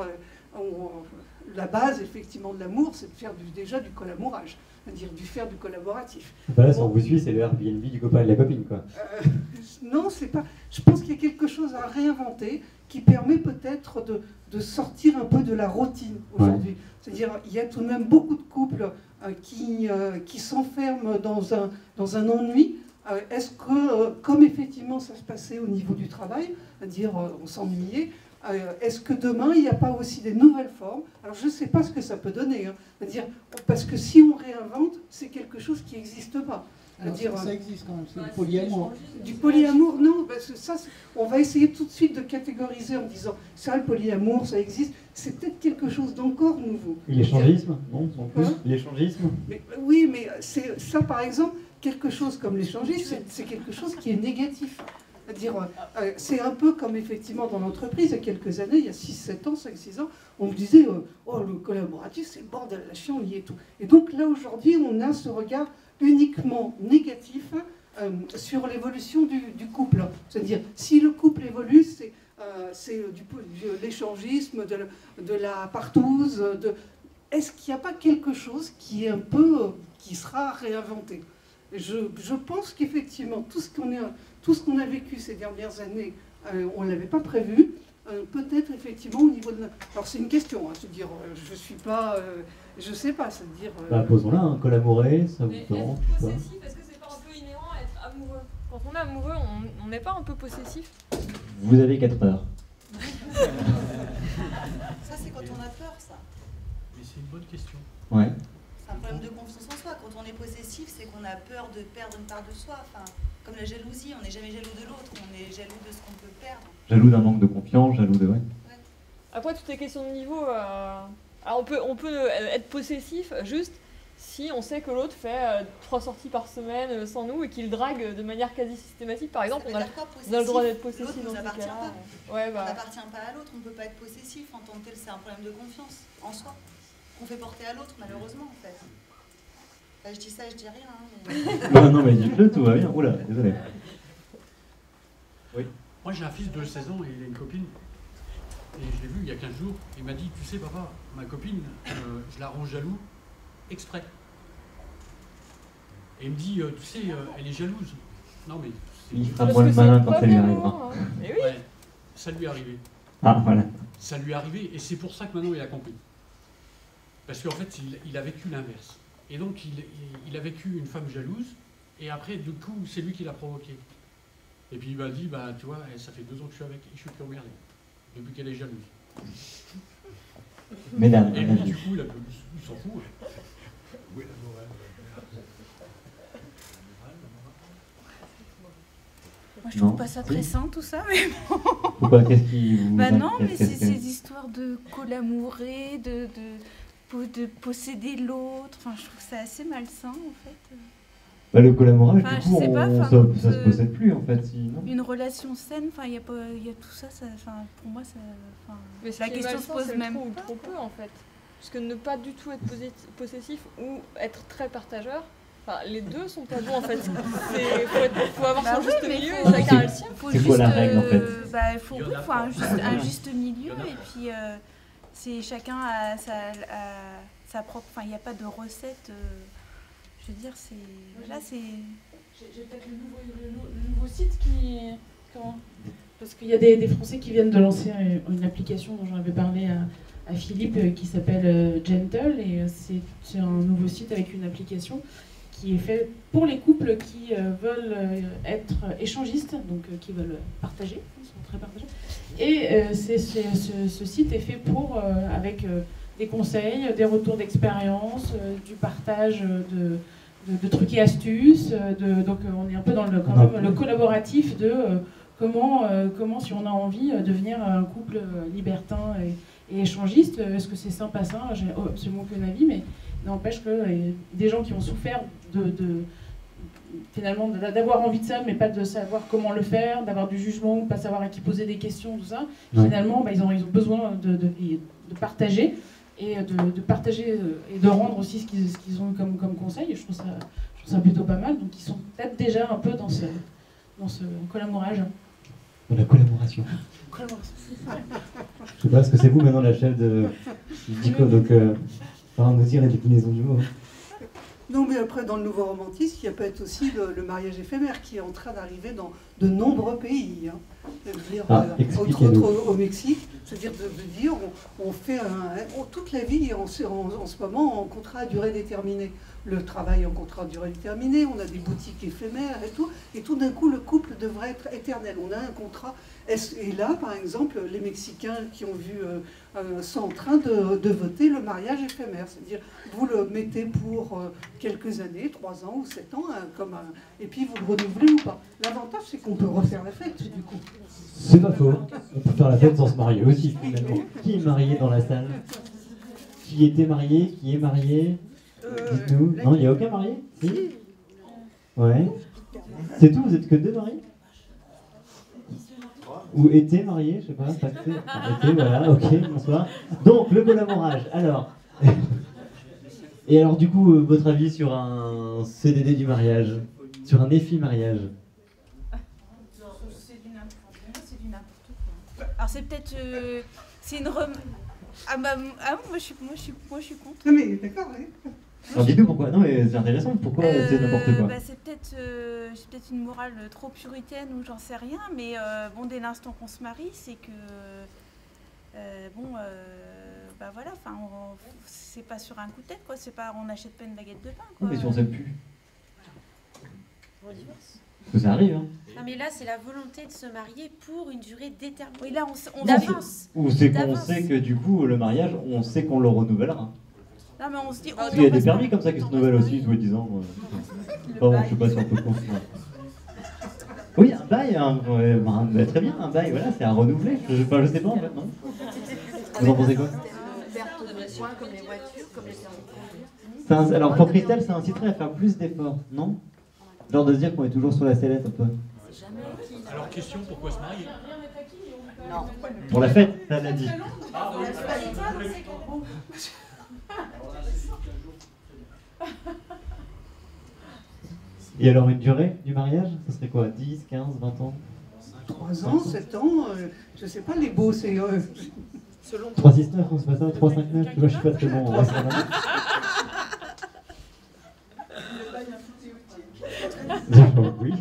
la base, effectivement, de l'amour, c'est de faire déjà du collaborage, c'est-à-dire de faire du collaboratif. Bah là, si on vous suit, c'est le Airbnb du copain et de la copine, quoi. Non, c'est pas... Je pense qu'il y a quelque chose à réinventer qui permet peut-être de sortir un peu de la routine aujourd'hui. Ouais. C'est-à-dire, il y a tout de même beaucoup de couples qui s'enferment dans un ennui. Est-ce que, comme effectivement ça se passait au niveau du travail, c'est-à-dire on s'ennuyait, est-ce que demain il n'y a pas aussi des nouvelles formes? Alors je ne sais pas ce que ça peut donner, hein. C'est-à-dire, parce que si on réinvente, c'est quelque chose qui n'existe pas. Alors, ça existe quand même, c'est du polyamour. Du polyamour, non, parce que ça, on va essayer tout de suite de catégoriser en disant ça, le polyamour, ça existe. C'est peut-être quelque chose d'encore nouveau. L'échangisme, non, en plus, l'échangisme. Oui, mais c'est ça, par exemple, quelque chose comme l'échangisme, c'est quelque chose qui est négatif. C'est-à-dire, c'est un peu comme effectivement dans l'entreprise, il y a quelques années, il y a 6-7 ans, 5-6 ans, on me disait oh, le collaboratif, c'est le bordel, la chienlit et tout. Et donc là, aujourd'hui, on a ce regard uniquement négatif sur l'évolution du couple. C'est-à-dire, si le couple évolue, c'est de l'échangisme, de la partouze. Est-ce qu'il n'y a pas quelque chose qui est un peu, qui sera réinventé? Je pense qu'effectivement, tout ce qu'on a vécu ces dernières années, on ne l'avait pas prévu. Peut-être effectivement au niveau de... Alors c'est une question, hein, c'est-à-dire, je suis pas... je sais pas, c'est-à-dire... Posons-la, hein, collaborer, ça vous tente. Être possessif, est-ce que c'est pas un peu inhérent à être amoureux? Quand on est amoureux, on n'est pas un peu possessif? Vous avez 4 heures. Ça c'est quand on a peur, ça. Mais c'est une bonne question. Ouais. C'est un problème de confiance en soi. Quand on est possessif, c'est qu'on a peur de perdre une part de soi. Enfin, comme la jalousie, on n'est jamais jaloux de l'autre, on est jaloux de ce qu'on peut perdre. Jaloux d'un manque de confiance, jaloux de... Ouais. Après, tout est question de niveau. Alors on peut être possessif juste si on sait que l'autre fait 3 sorties par semaine sans nous et qu'il drague de manière quasi systématique. Par exemple, on a le droit d'être possessif dans ces cas-là. Ouais, bah... On n'appartient pas à l'autre, on ne peut pas être possessif en tant que tel, c'est un problème de confiance en soi. Qu'on fait porter à l'autre, malheureusement, en fait. Là, je dis ça, je dis rien. Hein, mais... non, mais dites-le, tout va bien. Oula, désolé. Oui. Moi, j'ai un fils de 16 ans et il a une copine. Et je l'ai vu il y a 15 jours. Il m'a dit, tu sais, papa, ma copine, je la rends jaloux exprès. Et il me dit, tu sais, elle est jalouse. Non, mais... Il fera moins le malin quand ça lui arrivera. Et oui. Ouais, ça lui est arrivé. Ah, voilà. Ça lui est arrivé et c'est pour ça que maintenant il a compris. Parce qu'en fait, il a vécu l'inverse. Et donc, il a vécu une femme jalouse, et après, du coup, c'est lui qui l'a provoqué. Et puis, il m'a dit, bah, tu vois, ça fait 2 ans que je suis avec, et je suis plus emmerdé, depuis qu'elle est jalouse. Mesdames. Et lui, du coup, il s'en fout. Oui, moi, je trouve pas ça très sain, tout ça, mais bon. Pourquoi? Qu'est-ce qui vous... Bah non, mais c'est ces histoires de collamourer, de posséder l'autre. Enfin, je trouve ça assez malsain, en fait. Bah, le collaborage, enfin, du coup, ça se possède plus, en fait. Non. Une relation saine, enfin, il y a tout ça, pour moi, ça, mais la question se pose même trop, pas. Trop peu, en fait. Parce que ne pas du tout être possessif ou être très partageur, enfin, les deux sont pas bons, en fait. Faut avoir son juste milieu et chacun a le sien. C'est quoi la règle, en fait? Bah, il faut un juste milieu, et puis c'est chacun a sa propre... Enfin, il n'y a pas de recette... Je veux dire, c'est... Là, c'est... J'ai peut-être le nouveau site qui... Comment ? Parce qu'il y a des Français qui viennent de lancer une application dont j'en avais parlé à Philippe qui s'appelle Gentle, et c'est un nouveau site avec une application qui est fait pour les couples qui veulent être échangistes, donc qui veulent partager, ils sont très partagés. Et ce site est fait pour, avec des conseils, des retours d'expérience, du partage de trucs et astuces. Donc on est un peu dans le collaboratif de comment, si on a envie, devenir un couple libertin et échangiste. Est-ce que c'est sain, pas sain? J'ai absolument aucun avis, mais n'empêche que des gens qui ont souffert finalement d'avoir envie de ça, mais pas de savoir comment le faire, d'avoir du jugement, pas savoir à qui poser des questions, tout ça, finalement, ils ont besoin de partager, et de partager et de rendre aussi ce qu'ils ont comme conseil. Et je trouve ça plutôt pas mal. Donc ils sont peut-être déjà un peu dans ce collaborage. Dans la collaboration. Je sais pas, est-ce que c'est vous maintenant la chef du DICO, donc par nous dire les déclinaisons du mot. Non, mais après, dans le nouveau romantisme, il y a peut-être aussi le mariage éphémère qui est en train d'arriver dans de nombreux pays. C'est-à-dire, entre autres au Mexique, c'est-à-dire de dire, on fait toute la vie en ce moment en contrat à durée déterminée. Le travail en contrat à durée déterminée, on a des boutiques éphémères et tout d'un coup, le couple devrait être éternel. On a un contrat. Et là, par exemple, les Mexicains qui ont vu sont en train de voter le mariage éphémère. C'est-à-dire, vous le mettez pour quelques années, 3 ans ou 7 ans, et puis vous le renouvelez ou pas. L'avantage, c'est qu'on peut refaire la fête, du coup. C'est pas faux. On peut faire la fête sans se marier aussi, finalement. Qui est marié dans la salle? Qui était marié? Qui est marié? Dites-nous. Non, il n'y a aucun marié? Si? Ouais. C'est tout? Vous êtes que 2 mariés? Ou étaient mariés, je sais pas, été, voilà, ok, bonsoir. Donc, le collaborage, alors. Et alors, du coup, votre avis sur un CDD du mariage? Sur un EFI mariage? C'est du n'importe quoi. Alors, c'est peut-être. C'est une moi je suis contre. Non, mais d'accord, oui. Alors dites-nous pourquoi. Non mais c'est intéressant, pourquoi c'est n'importe quoi? C'est peut-être une morale trop puritaine ou j'en sais rien, mais bon, dès l'instant qu'on se marie, c'est que voilà, enfin c'est pas sur un coup de tête, quoi, c'est pas, on n'achète pas une baguette de pain, quoi. Mais si on s'aime plus. On divorce. Parce que ça arrive, hein. Non mais là c'est la volonté de se marier pour une durée déterminée. Oui, là on avance. Ou c'est qu'on sait que du coup le mariage, on sait qu'on le renouvellera. Non, mais on se dit. Parce qu'il y a des permis comme ça qui se renouvellent aussi, soi-disant. Bon, je sais pas si on peut continuer. Oui, un bail, très bien, un bail, voilà, c'est à renouveler. Je sais pas en fait, non. Vous en pensez quoi? Comme les voitures, comme les permis de conduire. Alors pour Christelle, ça inciterait à faire plus d'efforts, non? Genre de se dire qu'on est toujours sur la sellette un peu. Alors question, pourquoi se marier? Non. Pour la fête, ça l'a dit. Et alors une durée du mariage, ce serait quoi? 10, 15, 20 ans? 3 ans, 7 ans, je sais pas, les beaux, c'est... 3, 6, 9, c'est pas ça? 3, 5, 9, tu vois, je suis pas très bon. D'accord, oui.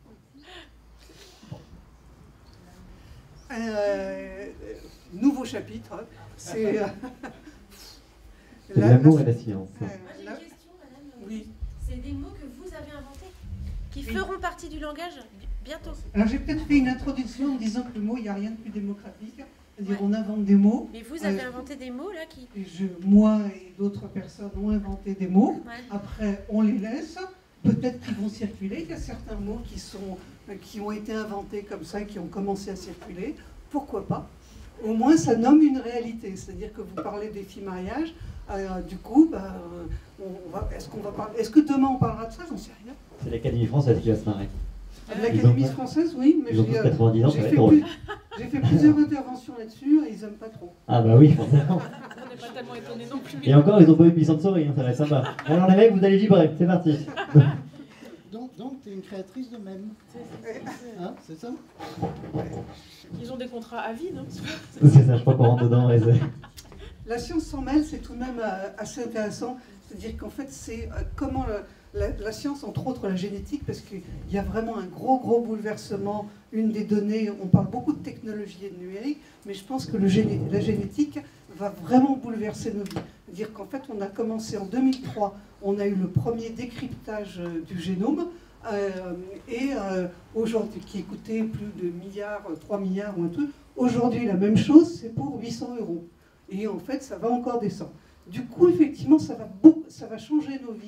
Nouveau chapitre, c'est... l'amour et la science. Moi j'ai une question, madame. Oui. C'est des mots que vous avez inventés, qui feront partie du langage bientôt. Alors j'ai peut-être fait une introduction en disant que le mot, il n'y a rien de plus démocratique. C'est-à-dire on invente des mots. Mais vous avez inventé des mots là qui... Moi et d'autres personnes ont inventé des mots. Ouais. Après, on les laisse. Peut-être qu'ils vont circuler. Il y a certains mots qui ont été inventés comme ça, qui ont commencé à circuler. Pourquoi pas? Au moins, ça nomme une réalité. C'est-à-dire que vous parlez des filles mariage. Du coup, est-ce que demain on parlera de ça? J'en sais rien. C'est l'Académie française qui va se marrer. L'Académie française, oui, mais ils ont tous 90 ans, ça va être drôle. J'ai fait plusieurs interventions là-dessus et ils n'aiment pas trop. Ah bah oui, forcément. On n'est pas tellement étonnés non plus. Et encore, ils n'ont pas eu Bicentenary, ça va être sympa. Alors les mecs, vous allez vibrer, c'est parti. Donc tu es une créatrice de mèmes. Hein, c'est ça? Ils ont des contrats à vie, non? C'est ça, je crois qu'on rentre dedans. La science sans mêle, c'est tout de même assez intéressant. C'est-à-dire qu'en fait, c'est comment la science, entre autres la génétique, parce qu'il y a vraiment un gros bouleversement. Une des données, on parle beaucoup de technologie et de numérique, mais je pense que la génétique va vraiment bouleverser nos vies. C'est-à-dire qu'en fait, on a commencé en 2003, on a eu le premier décryptage du génome, aujourd'hui, qui coûtait plus de 3 milliards ou un truc. Aujourd'hui, la même chose, c'est pour 800 €. Et en fait, ça va encore descendre. Du coup, effectivement, ça va changer nos vies.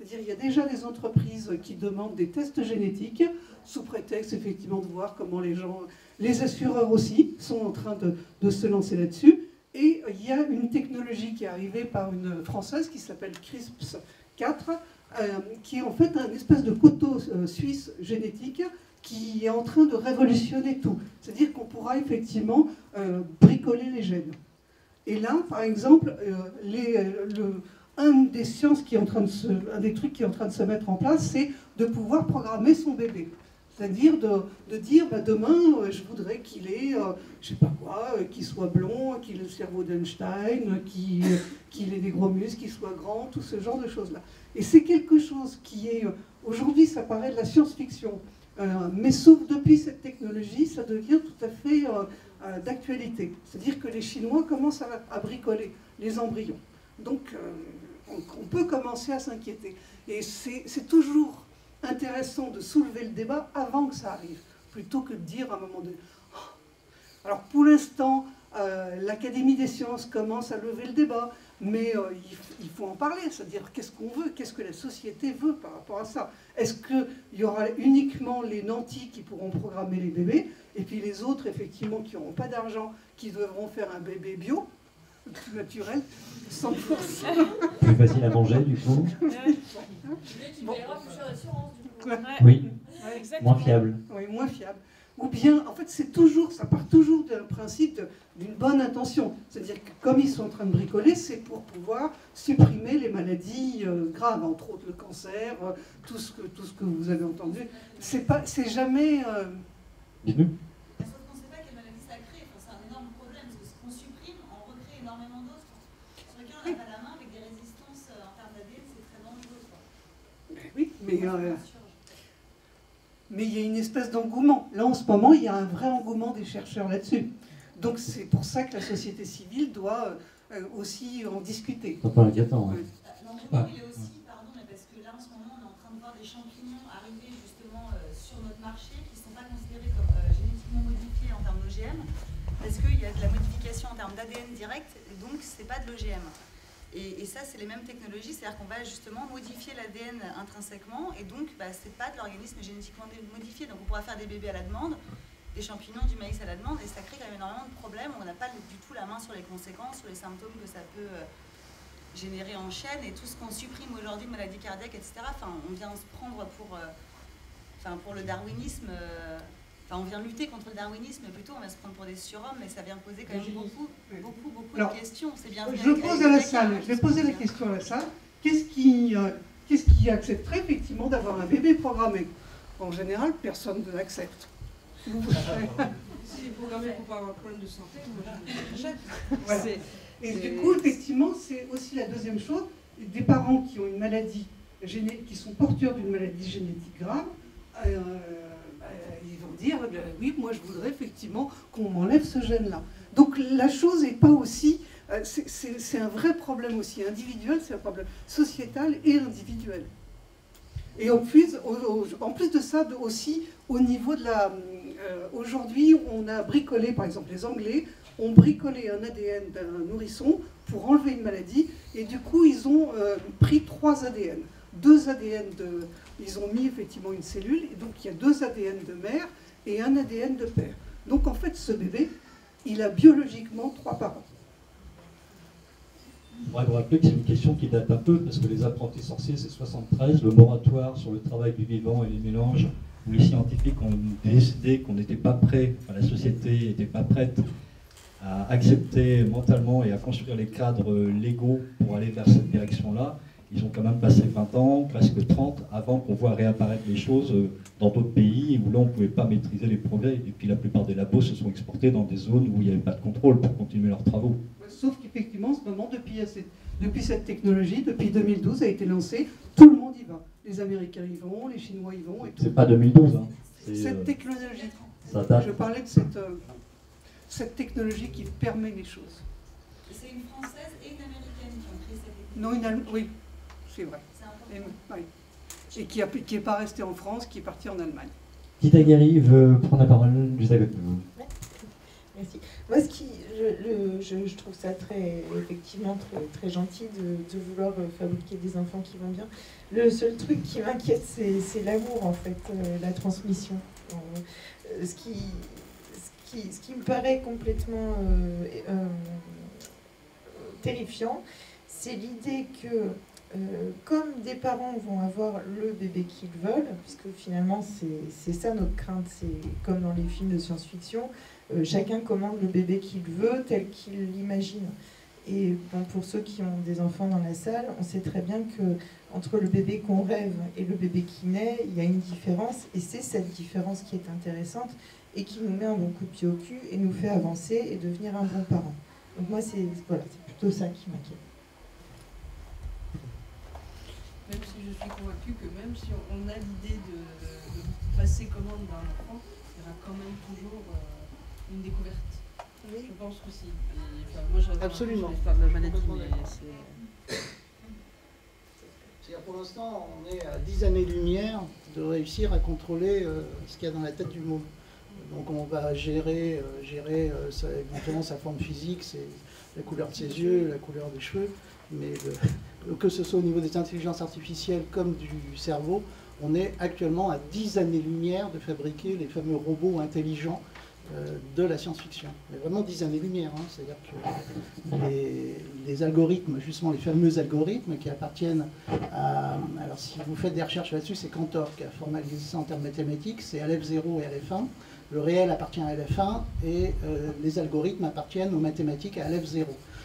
C'est-à-dire qu'il y a déjà des entreprises qui demandent des tests génétiques, sous prétexte effectivement de voir comment les assureurs aussi sont en train de se lancer là-dessus. Et il y a une technologie qui est arrivée par une Française qui s'appelle CRISPR-4, qui est en fait un espèce de couteau suisse génétique qui est en train de révolutionner tout. C'est-à-dire qu'on pourra effectivement bricoler les gènes. Et là, par exemple, un des trucs qui est en train de se mettre en place, c'est de pouvoir programmer son bébé. C'est-à-dire de dire, demain, je voudrais qu'il ait, je sais pas quoi, qu'il soit blond, qu'il ait le cerveau d'Einstein, qu'il ait des gros muscles, qu'il soit grand, tout ce genre de choses-là. Et c'est quelque chose qui est, aujourd'hui, ça paraît de la science-fiction, mais sauf depuis cette technologie, ça devient tout à fait d'actualité. C'est-à-dire que les Chinois commencent à bricoler les embryons. Donc, on peut commencer à s'inquiéter. Et c'est toujours intéressant de soulever le débat avant que ça arrive, plutôt que de dire à un moment donné... Alors pour l'instant, l'Académie des sciences commence à lever le débat, mais il faut en parler, c'est-à-dire qu'est-ce qu'on veut, qu'est-ce que la société veut par rapport à ça. Est-ce qu'il y aura uniquement les nantis qui pourront programmer les bébés, et puis les autres, effectivement, qui n'auront pas d'argent, qui devront faire un bébé bio, naturel, 100%. Plus facile à manger, du coup. Bon. Oui, Ouais, moins fiable. Oui, moins fiable. Ou bien, en fait, ça part toujours d'un principe d'une bonne intention. C'est-à-dire que comme ils sont en train de bricoler, c'est pour pouvoir supprimer les maladies graves, entre autres le cancer, tout ce que vous avez entendu. C'est jamais... Dites-nous. Sauf qu'on ne sait pas quelle maladie ça crée. Enfin, c'est un énorme problème, parce que ce qu'on supprime, on recrée énormément d'autres. Sur lequel on n'a pas la main, avec des résistances en termes d'ADN, c'est très dangereux. Oui, mais il y a une espèce d'engouement. Là, en ce moment, il y a un vrai engouement des chercheurs là-dessus. Donc c'est pour ça que la société civile doit aussi en discuter. C'est pas inquiétant. Ouais. L'engouement, il est aussi, pardon, mais parce que là, en ce moment, on est en train de voir des champignons arriver justement sur notre marché qui ne sont pas considérés comme génétiquement modifiés en termes d'OGM, parce qu'il y a de la modification en termes d'ADN direct, et donc c'est pas de l'OGM. Et ça, c'est les mêmes technologies, c'est-à-dire qu'on va justement modifier l'ADN intrinsèquement, et donc c'est pas de l'organisme génétiquement modifié. Donc on pourra faire des bébés à la demande, des champignons, du maïs à la demande, et ça crée quand même énormément de problèmes. On n'a pas du tout la main sur les conséquences, sur les symptômes que ça peut générer en chaîne, et tout ce qu'on supprime aujourd'hui, maladies cardiaques, etc. Enfin, on vient se prendre pour le darwinisme. Enfin, on vient lutter contre le darwinisme, mais plutôt on va se prendre pour des surhommes, mais ça vient poser quand même beaucoup de questions. C'est bien. Je vais poser la question à la salle. Qu'est-ce qui accepterait effectivement d'avoir un bébé programmé? En général, personne ne l'accepte. Si il est programmé pour pas avoir de problème de santé, moi j'achète. Voilà. Et du coup, effectivement, c'est aussi la deuxième chose. Des parents qui ont une maladie qui sont porteurs d'une maladie génétique grave, ils vont dire oui, moi je voudrais effectivement qu'on m'enlève ce gène-là. Donc la chose n'est pas aussi... c'est un vrai problème aussi individuel, c'est un problème sociétal et individuel. Et en plus de ça, aussi au niveau de la... aujourd'hui, on a bricolé, par exemple les Anglais, ont bricolé un ADN d'un nourrisson pour enlever une maladie, et du coup ils ont pris 3 ADN. 2 ADN ils ont mis effectivement une cellule, et donc il y a 2 ADN de mère et un ADN de père. Donc en fait, ce bébé, il a biologiquement 3 parents. Je voudrais vous rappeler que c'est une question qui date un peu, parce que les apprentis sorciers, c'est 73, le moratoire sur le travail du vivant et les mélanges, où les scientifiques ont décidé qu'on n'était pas prêt, enfin la société n'était pas prête à accepter mentalement et à construire les cadres légaux pour aller vers cette direction-là. Ils ont quand même passé 20 ans, presque 30, avant qu'on voit réapparaître les choses dans d'autres pays où là on ne pouvait pas maîtriser les progrès. Et puis la plupart des labos se sont exportés dans des zones où il n'y avait pas de contrôle pour continuer leurs travaux. Sauf qu'effectivement, en ce moment, depuis cette technologie, depuis 2012, a été lancée, tout le monde y va. Les Américains y vont, les Chinois y vont. C'est pas 2012. Hein. Cette technologie, ça date. Je parlais de cette technologie qui permet les choses. C'est une Française et une Américaine qui ont créé cette technologie. Non, oui, c'est vrai. Et qui n'est pas resté en France, qui est parti en Allemagne. Tita Guéry veut prendre la parole juste à côté de vous. Merci. Moi, Je trouve ça effectivement très gentil de vouloir fabriquer des enfants qui vont bien. Le seul truc qui m'inquiète, c'est l'amour, en fait, la transmission. Ce qui me paraît complètement terrifiant, c'est l'idée que, comme des parents vont avoir le bébé qu'ils veulent, puisque finalement c'est ça notre crainte, c'est comme dans les films de science-fiction, chacun commande le bébé qu'il veut, tel qu'il l'imagine. Et bon, pour ceux qui ont des enfants dans la salle, on sait très bien que entre le bébé qu'on rêve et le bébé qui naît, il y a une différence, et c'est cette différence qui est intéressante et qui nous met un bon coup de pied au cul et nous fait avancer et devenir un bon parent. Donc moi, c'est plutôt ça qui m'inquiète. Même si je suis convaincue que même si on a l'idée de passer commande d'un enfant, il y aura quand même toujours une découverte. Oui. Je pense que si. Et, moi, absolument. Je parle de la maladie, mais c'est-à-dire pour l'instant, on est à 10 années-lumière de réussir à contrôler ce qu'il y a dans la tête du môme. Donc on va gérer éventuellement sa forme physique, la couleur de ses yeux, la couleur des cheveux, mais que ce soit au niveau des intelligences artificielles comme du cerveau, on est actuellement à 10 années-lumière de fabriquer les fameux robots intelligents de la science-fiction. Mais vraiment 10 années-lumière, hein. C'est-à-dire que les algorithmes, justement les fameux algorithmes qui appartiennent à... Alors si vous faites des recherches là-dessus, c'est Cantor qui a formalisé ça en termes mathématiques, c'est LF0 et LF1. Le réel appartient à LF1 et les algorithmes appartiennent aux mathématiques à LF0.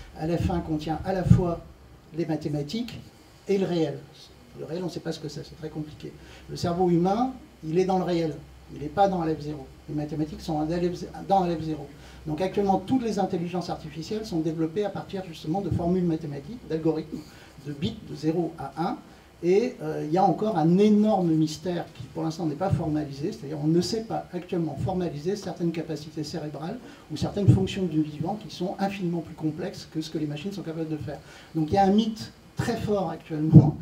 LF1 contient à la fois les mathématiques et le réel. Le réel, on ne sait pas ce que c'est très compliqué. Le cerveau humain, il est dans le réel, il n'est pas dans LF0. Les mathématiques sont dans LF0. Donc actuellement, toutes les intelligences artificielles sont développées à partir justement de formules mathématiques, d'algorithmes, de bits de 0 à 1. Et il y a encore un énorme mystère qui pour l'instant n'est pas formalisé, c'est-à-dire on ne sait pas actuellement formaliser certaines capacités cérébrales ou certaines fonctions du vivant qui sont infiniment plus complexes que ce que les machines sont capables de faire. Donc il y a un mythe très fort actuellement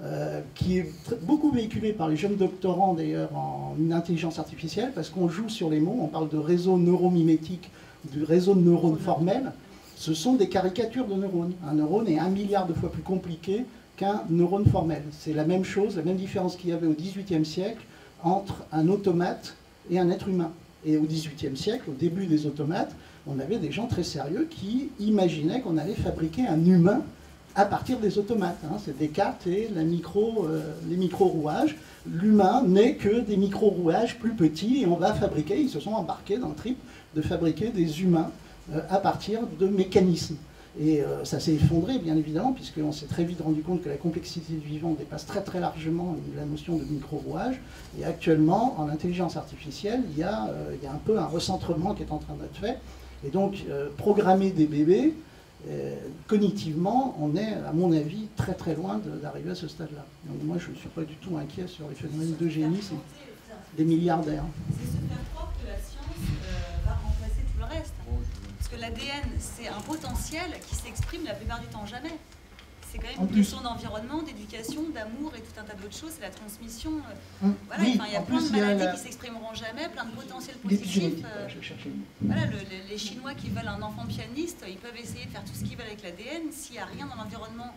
qui est beaucoup véhiculé par les jeunes doctorants d'ailleurs en intelligence artificielle, parce qu'on joue sur les mots, on parle de réseau neuromimétique, du réseau de neurones formels. Ce sont des caricatures de neurones. Un neurone est 1 milliard de fois plus compliqué qu'un neurone formel. C'est la même chose, la même différence qu'il y avait au XVIIIe siècle entre un automate et un être humain. Et au XVIIIe siècle, au début des automates, on avait des gens très sérieux qui imaginaient qu'on allait fabriquer un humain à partir des automates. Hein. C'est Descartes et les micro-rouages. L'humain n'est que des micro-rouages plus petits et on va fabriquer, ils se sont embarqués dans le trip de fabriquer des humains à partir de mécanismes. Et ça s'est effondré, bien évidemment, puisqu'on s'est très vite rendu compte que la complexité du vivant dépasse très très largement la notion de micro-rouage. Et actuellement, en intelligence artificielle, il y a un peu un recentrement qui est en train d'être fait. Et donc, programmer des bébés, cognitivement, on est, à mon avis, très très loin d'arriver à ce stade-là. Donc moi, je ne suis pas du tout inquiet sur les phénomènes d'eugénie, des milliardaires. C'est se faire croire que la science va remplacer tout le reste. Parce que l'ADN, c'est un potentiel qui s'exprime la plupart du temps jamais. C'est quand même une question d'environnement, d'éducation, d'amour et tout un tas d'autres choses. C'est la transmission. Voilà, oui, il y a plein de maladies qui s'exprimeront jamais, plein de potentiels positifs. Voilà, les Chinois qui veulent un enfant pianiste, ils peuvent essayer de faire tout ce qu'ils veulent avec l'ADN. S'il n'y a rien dans l'environnement,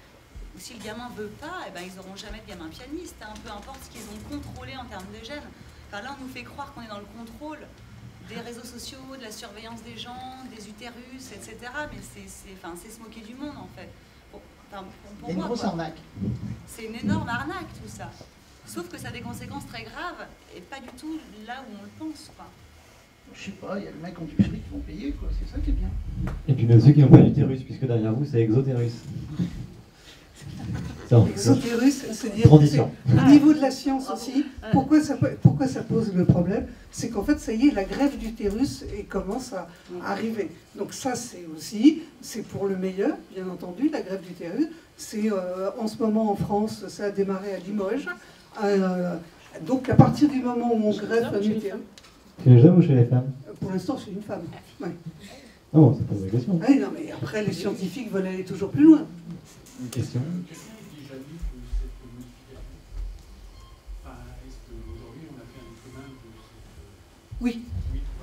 ou si le gamin ne veut pas, eh ben, ils n'auront jamais de gamin pianiste. Hein, peu importe ce qu'ils ont contrôlé en termes de gènes. Enfin, là, on nous fait croire qu'on est dans le contrôle des réseaux sociaux, de la surveillance des gens, des utérus, etc. Mais c'est se moquer du monde, en fait. Pour il y a une grosse arnaque. C'est une énorme arnaque, tout ça. Sauf que ça a des conséquences très graves, et pas du tout là où on le pense, quoi. Je sais pas, il y a le mec qui ont du fric qui vont payer, quoi. C'est ça qui est bien. Et puis même ceux qui n'ont pas d'utérus, puisque derrière vous, c'est exotérus. Exotérus, c'est-à-dire au niveau de la science aussi, pourquoi ça pose le problème, c'est qu'en fait, ça y est, la greffe d'utérus commence à arriver. Donc ça, c'est pour le meilleur, bien entendu, la greffe d'utérus. C'est en ce moment en France, ça a démarré à Limoges. Donc à partir du moment où on greffe un utérus... Chez les hommes ou chez les femmes? Pour l'instant, c'est une femme. Ouais. Non, ça pose la question. Ah, non, mais après, les scientifiques veulent aller toujours plus loin. Une question. Est-ce qu'aujourd'hui on a fait un examen de cette... Oui. Oui, voilà, c'était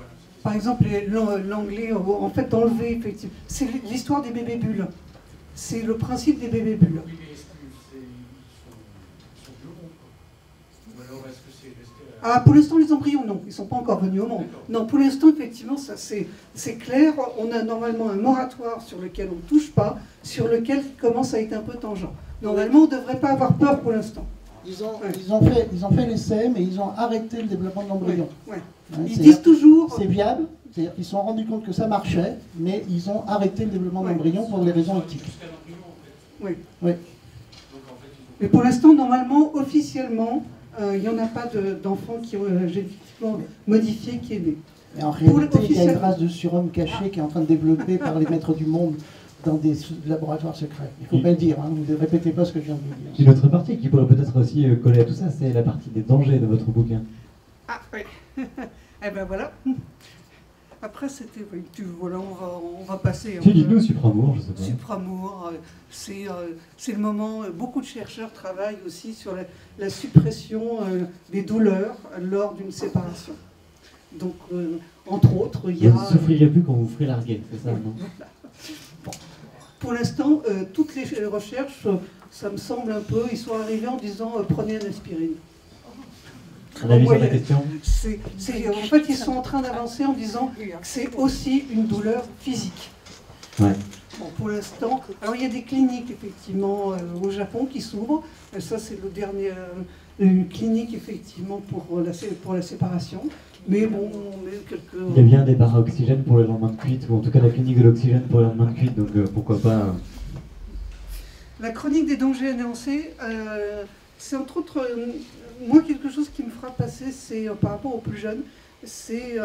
par exemple, l'anglais, en fait, d'enlever, effectivement. C'est l'histoire des bébés bulles. C'est le principe des bébés bulles. Oui, mais est-ce qu'ils sont biorons, quoi? Ou alors est-ce que c'est resté Ah, pour l'instant, les embryons, non. Ils ne sont pas encore venus au monde. Non, pour l'instant, effectivement, ça c'est clair. On a normalement un moratoire sur lequel on ne touche pas, sur lequel il commence à être un peu tangent. Normalement, on ne devrait pas avoir peur pour l'instant. Ils ont fait l'essai, mais ils ont arrêté le développement de l'embryon. Ouais. Hein, Ils disent toujours... C'est viable, c'est-à-dire qu'ils se sont rendus compte que ça marchait, mais ils ont arrêté le développement de l'embryon pour des raisons éthiques. Oui. Oui. Mais pour l'instant, normalement, officiellement, il n'y en a pas d'enfants qui ont génétiquement modifié qui est né. Mais en réalité, il y a une race de surhomme caché qui est en train de développer par les maîtres du monde dans des laboratoires secrets. Il ne faut pas le dire, hein, vous ne répétez pas ce que je viens de vous dire. Une autre partie qui pourrait peut-être aussi coller à tout ça, c'est la partie des dangers de votre bouquin. Ah oui. Eh ben voilà. Après, c'était... Voilà, on va passer... Dites-nous Supramour, je sais pas. Supramour, c'est le moment... Beaucoup de chercheurs travaillent aussi sur la suppression des douleurs lors d'une séparation. Donc, entre autres, il y a... Vous ne souffrirez plus quand vous ferez larguer, c'est ça, non? Bon. Pour l'instant, toutes les recherches, ça me semble un peu... Ils sont arrivés en disant prenez une aspirine. Un avis sur la question? En fait, ils sont en train d'avancer en disant que c'est aussi une douleur physique. Ouais. Bon, pour l'instant, alors il y a des cliniques effectivement au Japon qui s'ouvrent. Ça, c'est le dernier clinique effectivement pour la séparation. Mais bon, on met quelques... Il y a bien des barres à oxygène pour les lendemains de cuite, ou en tout cas la clinique de l'oxygène pour les lendemains de cuite, donc pourquoi pas... La chronique des dangers annoncés, c'est entre autres... moi, quelque chose qui me fera passer, c'est par rapport aux plus jeunes, c'est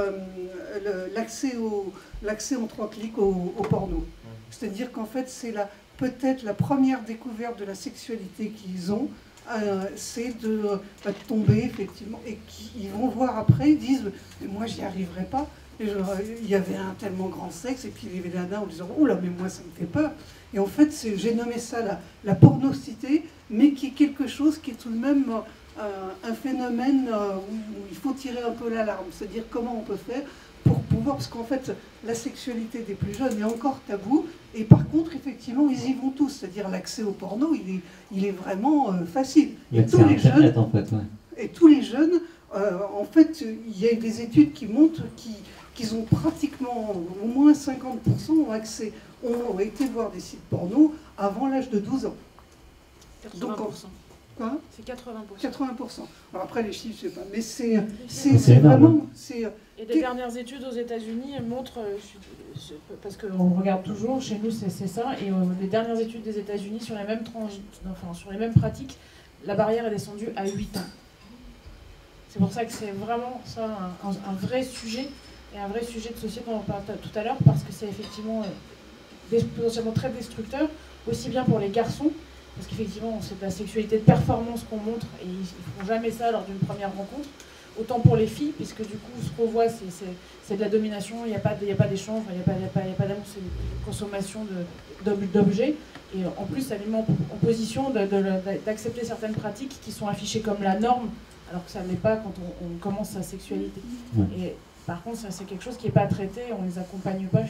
l'accès en 3 clics au porno. C'est-à-dire qu'en fait, c'est peut-être la première découverte de la sexualité qu'ils ont, c'est de tomber, effectivement, et qu'ils vont voir après, ils disent « mais moi, j'y arriverai pas ». Il y avait un tellement grand sexe, et puis il y avait l'un en disant « oh là, mais moi, ça me fait peur ». Et en fait, j'ai nommé ça la pornocité, mais qui est quelque chose qui est tout de même... un phénomène où il faut tirer un peu l'alarme, c'est-à-dire comment on peut faire pour pouvoir, parce qu'en fait la sexualité des plus jeunes est encore tabou, et par contre effectivement ils y vont tous, c'est-à-dire l'accès au porno il est vraiment facile. Et tous les jeunes, en fait, ouais. Et tous les jeunes, en fait il y a des études qui montrent qu'ils ont pratiquement au moins 50% ont été voir des sites porno avant l'âge de 12 ans. 80%. Donc, quoi ? C'est 80%. 80%. Alors après les chiffres, je sais pas, mais c'est vraiment... Et des dernières études aux États-Unis montrent, parce qu'on regarde toujours, chez nous c'est ça, et les dernières études des États-Unis sur les mêmes sur les mêmes pratiques, la barrière est descendue à 8 ans. C'est pour ça que c'est vraiment ça un vrai sujet, et un vrai sujet de société dont on parle tout à l'heure, parce que c'est effectivement potentiellement très destructeur, aussi bien pour les garçons, parce qu'effectivement, c'est de la sexualité de performance qu'on montre, et ils ne font jamais ça lors d'une première rencontre. Autant pour les filles, puisque du coup, ce qu'on voit, c'est de la domination, il n'y a pas d'échange, il n'y a pas d'amour, c'est une consommation d'objets. Et en plus, ça les met en position d'accepter certaines pratiques qui sont affichées comme la norme, alors que ça ne l'est pas quand on commence sa sexualité. Ouais. Et par contre, ça, c'est quelque chose qui n'est pas traité, on ne les accompagne pas.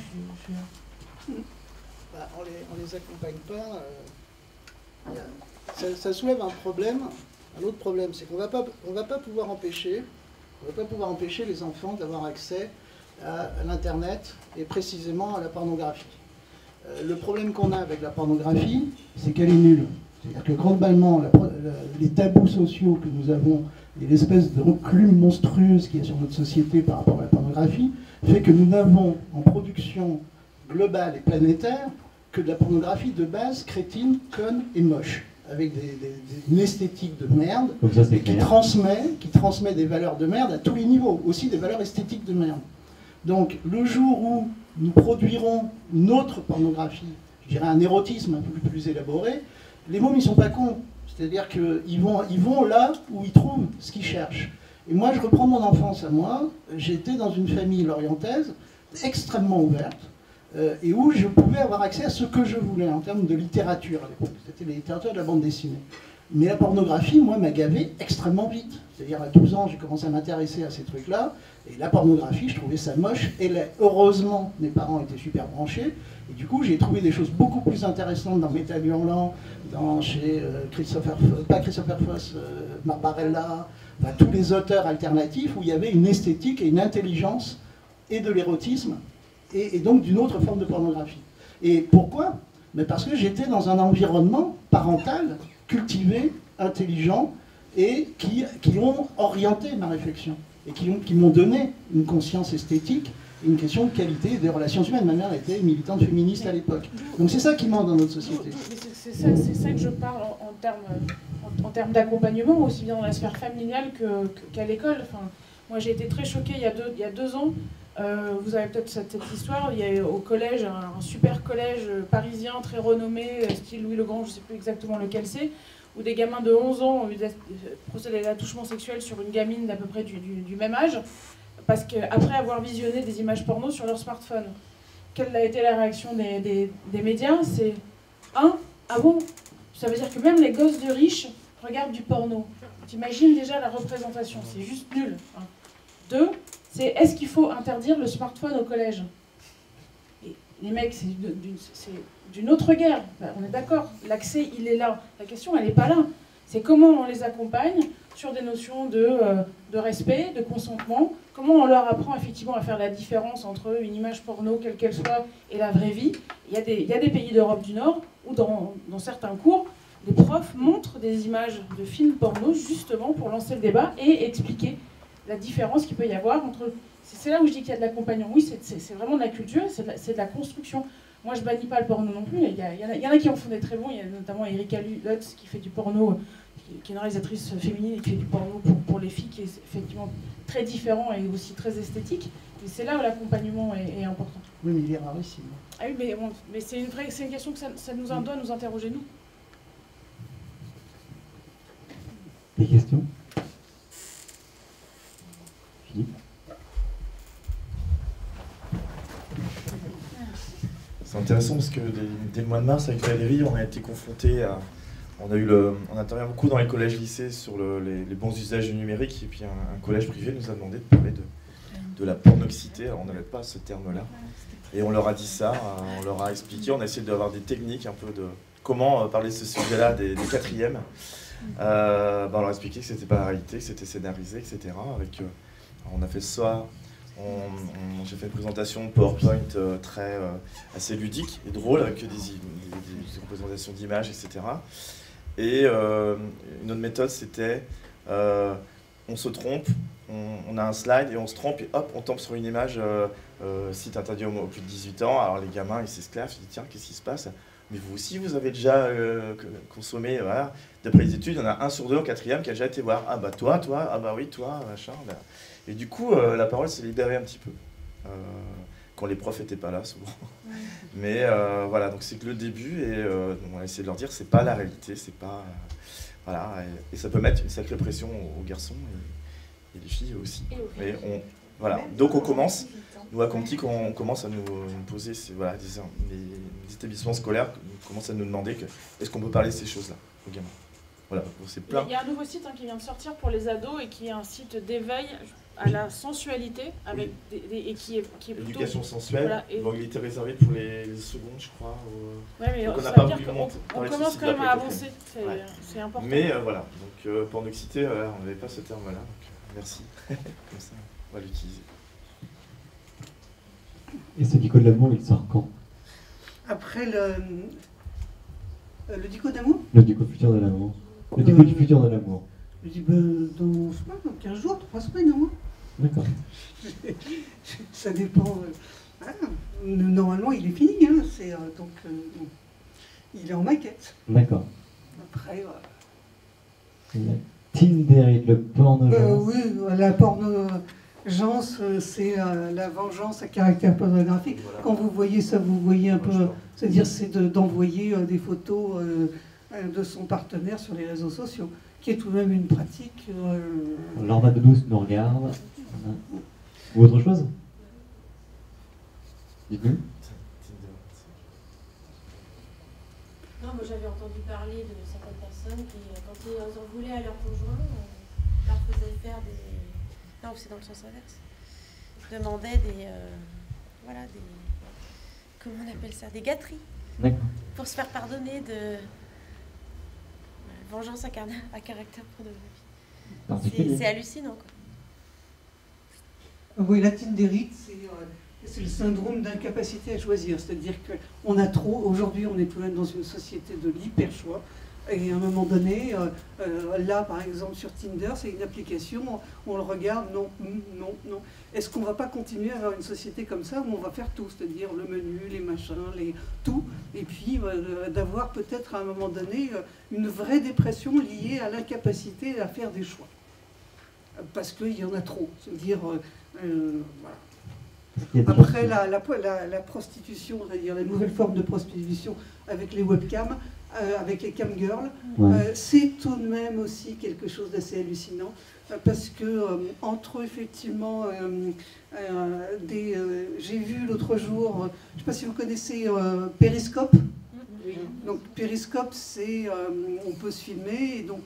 Bah, on les accompagne pas. Ça soulève un problème. Un autre problème, c'est qu'on va pas pouvoir empêcher les enfants d'avoir accès à l'Internet et précisément à la pornographie. Le problème qu'on a avec la pornographie, c'est qu'elle est nulle. C'est-à-dire que globalement, les tabous sociaux que nous avons et l'espèce de reclume monstrueuse qu'il y a sur notre société par rapport à la pornographie, fait que nous n'avons en production globale et planétaire que de la pornographie de base, crétine, conne et moche, avec une esthétique de merde, comme ça, et qui transmet des valeurs de merde à tous les niveaux, aussi des valeurs esthétiques de merde. Donc le jour où nous produirons une autre pornographie, je dirais un érotisme un peu plus élaboré, les mômes ils sont pas cons, c'est-à-dire qu'ils vont là où ils trouvent ce qu'ils cherchent. Et moi je reprends mon enfance à moi, j'étais dans une famille lorientaise extrêmement ouverte, et où je pouvais avoir accès à ce que je voulais en termes de littérature à l'époque. C'était la littérature de la bande dessinée. Mais la pornographie, moi, m'a gavé extrêmement vite. C'est-à-dire à 12 ans, j'ai commencé à m'intéresser à ces trucs-là, Et la pornographie, je trouvais ça moche. Et là, heureusement, mes parents étaient super branchés. Et du coup, j'ai trouvé des choses beaucoup plus intéressantes dans Metal Hurlant, chez pas Christopher Foss, Barbarella, enfin, tous les auteurs alternatifs où il y avait une esthétique et une intelligence et de l'érotisme et donc d'une autre forme de pornographie. Et pourquoi? Mais parce que j'étais dans un environnement parental, cultivé, intelligent et qui ont orienté ma réflexion et qui m'ont donné une conscience esthétique, une question de qualité des relations humaines. Ma mère était militante féministe à l'époque. Donc c'est ça qui manque dans notre société. C'est ça que je parle en termes d'accompagnement, aussi bien dans la sphère familiale qu'à l'école. Enfin, moi j'ai été très choquée il y a 2 ans. Vous avez peut-être cette histoire, il y a au collège, un super collège parisien très renommé, style Louis le Grand, je ne sais plus exactement lequel c'est, où des gamins de 11 ans ont eu procédé à l'attouchement sexuel sur une gamine d'à peu près du même âge, parce qu'après avoir visionné des images porno sur leur smartphone. Quelle a été la réaction des médias? C'est ah bon, ça veut dire que même les gosses de riches regardent du porno. T'imagines déjà la représentation, c'est juste nul. 2, c'est est-ce qu'il faut interdire le smartphone au collège? Et les mecs, c'est d'une autre guerre, ben, on est d'accord, l'accès il est là, la question elle n'est pas là, c'est comment on les accompagne sur des notions de respect, de consentement, comment on leur apprend effectivement à faire la différence entre une image porno, quelle qu'elle soit, et la vraie vie. Il y a des pays d'Europe du Nord où dans certains cours, les profs montrent des images de films porno justement pour lancer le débat et expliquer la différence qu'il peut y avoir entre... C'est là où je dis qu'il y a de l'accompagnement. Oui, c'est vraiment de la culture, c'est de la construction. Moi, je bannis pas le porno non plus. Il y en a qui en font des très bons. Il y a notamment Erika Lutz qui fait du porno, qui est une réalisatrice féminine et qui fait du porno pour les filles, qui est effectivement très différent et aussi très esthétique. Mais c'est là où l'accompagnement est important. Oui, mais il est rarissime. Ah oui, mais c'est une question que ça doit nous interroger, nous. Des questions? Philippe? C'est intéressant parce que dès le mois de mars, avec Valérie, on a été confrontés à... On intervient beaucoup dans les collèges-lycées sur les bons usages du numérique, et puis un collège privé nous a demandé de parler de la pornoxité. Alors on n'avait pas ce terme-là. Et on leur a dit ça, on leur a expliqué, on a essayé d'avoir des techniques un peu de comment parler de ce sujet-là des quatrièmes. On leur a expliqué que c'était pas la réalité, que c'était scénarisé, etc. On a fait ça. J'ai fait une présentation PowerPoint assez ludique et drôle avec des représentations d'images, etc. Et une autre méthode, c'était on se trompe, on a un slide et on se trompe et hop, on tombe sur une image site interdit aux plus de 18 ans. Alors les gamins, ils s'esclaffent, ils disent tiens, qu'est-ce qui se passe? Mais vous aussi, vous avez déjà consommé, voilà. D'après les études, il y en a 1 sur 2 en 4e qui a déjà été voir. Ah bah toi, ah bah oui, toi, machin. Bah. Et du coup, la parole s'est libérée un petit peu, quand les profs n'étaient pas là, souvent. Ouais. Mais voilà, donc c'est que le début, et on a essayé de leur dire, c'est pas la réalité, c'est pas... voilà, et ça peut mettre une sacrée pression aux garçons, et les filles aussi. Mais voilà, donc on commence, nous à Conti, on commence à nous poser, voilà, les établissements scolaires commencent à nous demander est-ce qu'on peut parler de ces choses-là aux gamins. Voilà, c'est plein. Il y a un nouveau site qui vient de sortir pour les ados et qui est un site d'éveil à la sensualité avec et qui est plutôt... L'éducation sensuelle, voilà, donc il était réservé pour les secondes, je crois. Ouais, mais donc on n'a pas voulu on commence quand même à avancer, c'est important. Mais voilà, donc pornoxité, on n'avait pas ce terme-là, donc merci. Comme ça, on va l'utiliser. Et ce dico de l'amour, il sort quand? Après le dico d'amour? Le dico futur de l'amour. Le dico du futur de l'amour. Je dis, dans 15 jours, 3 semaines, hein. D'accord. Ça dépend. Normalement, il est fini, hein. Donc, il est en maquette. D'accord. Après, Tinder, le porno-gence. oui, la porno-gence, c'est la vengeance à caractère pornographique. Voilà. Quand vous voyez ça, vous voyez un peu... C'est-à-dire, c'est d'envoyer des photos de son partenaire sur les réseaux sociaux, qui est tout de même une pratique... Lorma de Douce nous regarde. Ou autre chose? Dites-nous. Non, moi j'avais entendu parler de certaines personnes qui, quand ils en voulaient à leur conjoint, leur faisaient faire des... Non, c'est dans le sens inverse. demandaient des, voilà, des, comment on appelle ça, des gâteries. D'accord. Pour se faire pardonner de vengeance à caractère pornographique. C'est hallucinant, quoi. Oui, la Tinderite, c'est le syndrome d'incapacité à choisir. C'est-à-dire qu'on a trop, aujourd'hui on est tout de même dans une société de l'hyper-choix. Et à un moment donné, là par exemple sur Tinder, c'est une application, on le regarde, non, non, non. Est-ce qu'on ne va pas continuer à avoir une société comme ça où on va faire tout, c'est-à-dire le menu, les machins, tout, et puis d'avoir peut-être à un moment donné une vraie dépression liée à l'incapacité à faire des choix. Parce qu'il y en a trop, c'est-à-dire, voilà. Après la prostitution, c'est-à-dire la nouvelle forme de prostitution avec les webcams, avec les camgirls, c'est tout de même aussi quelque chose d'assez hallucinant, parce que entre effectivement j'ai vu l'autre jour, je ne sais pas si vous connaissez Periscope. Oui. Donc Periscope, c'est on peut se filmer, et donc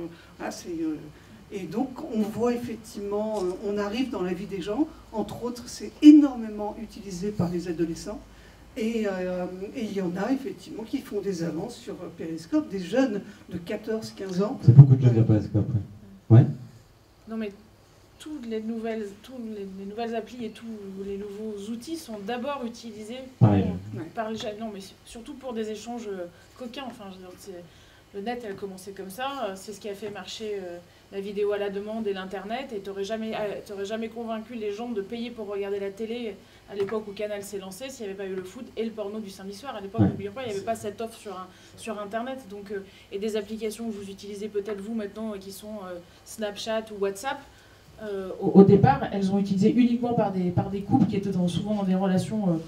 et donc on voit effectivement, on arrive dans la vie des gens, entre autres c'est énormément utilisé par les adolescents. Et il y en a effectivement qui font des avances sur Periscope, des jeunes de 14-15 ans. C'est beaucoup de jeunes de Periscope, ouais. Non mais toutes les nouvelles applis et tous les nouveaux outils sont d'abord utilisés par les jeunes. Non mais surtout pour des échanges coquins. Enfin, je veux dire, le net, elle commençait comme ça. C'est ce qui a fait marcher la vidéo à la demande et l'internet. Et t'aurais jamais convaincu les gens de payer pour regarder la télé à l'époque où Canal s'est lancé, s'il n'y avait pas eu le foot et le porno du samedi soir. À l'époque, n'oublions pas, il n'y avait pas cette offre sur Internet. Donc, et des applications que vous utilisez peut-être vous maintenant, qui sont Snapchat ou WhatsApp, au départ, elles ont été utilisées uniquement par des couples qui étaient souvent dans des relations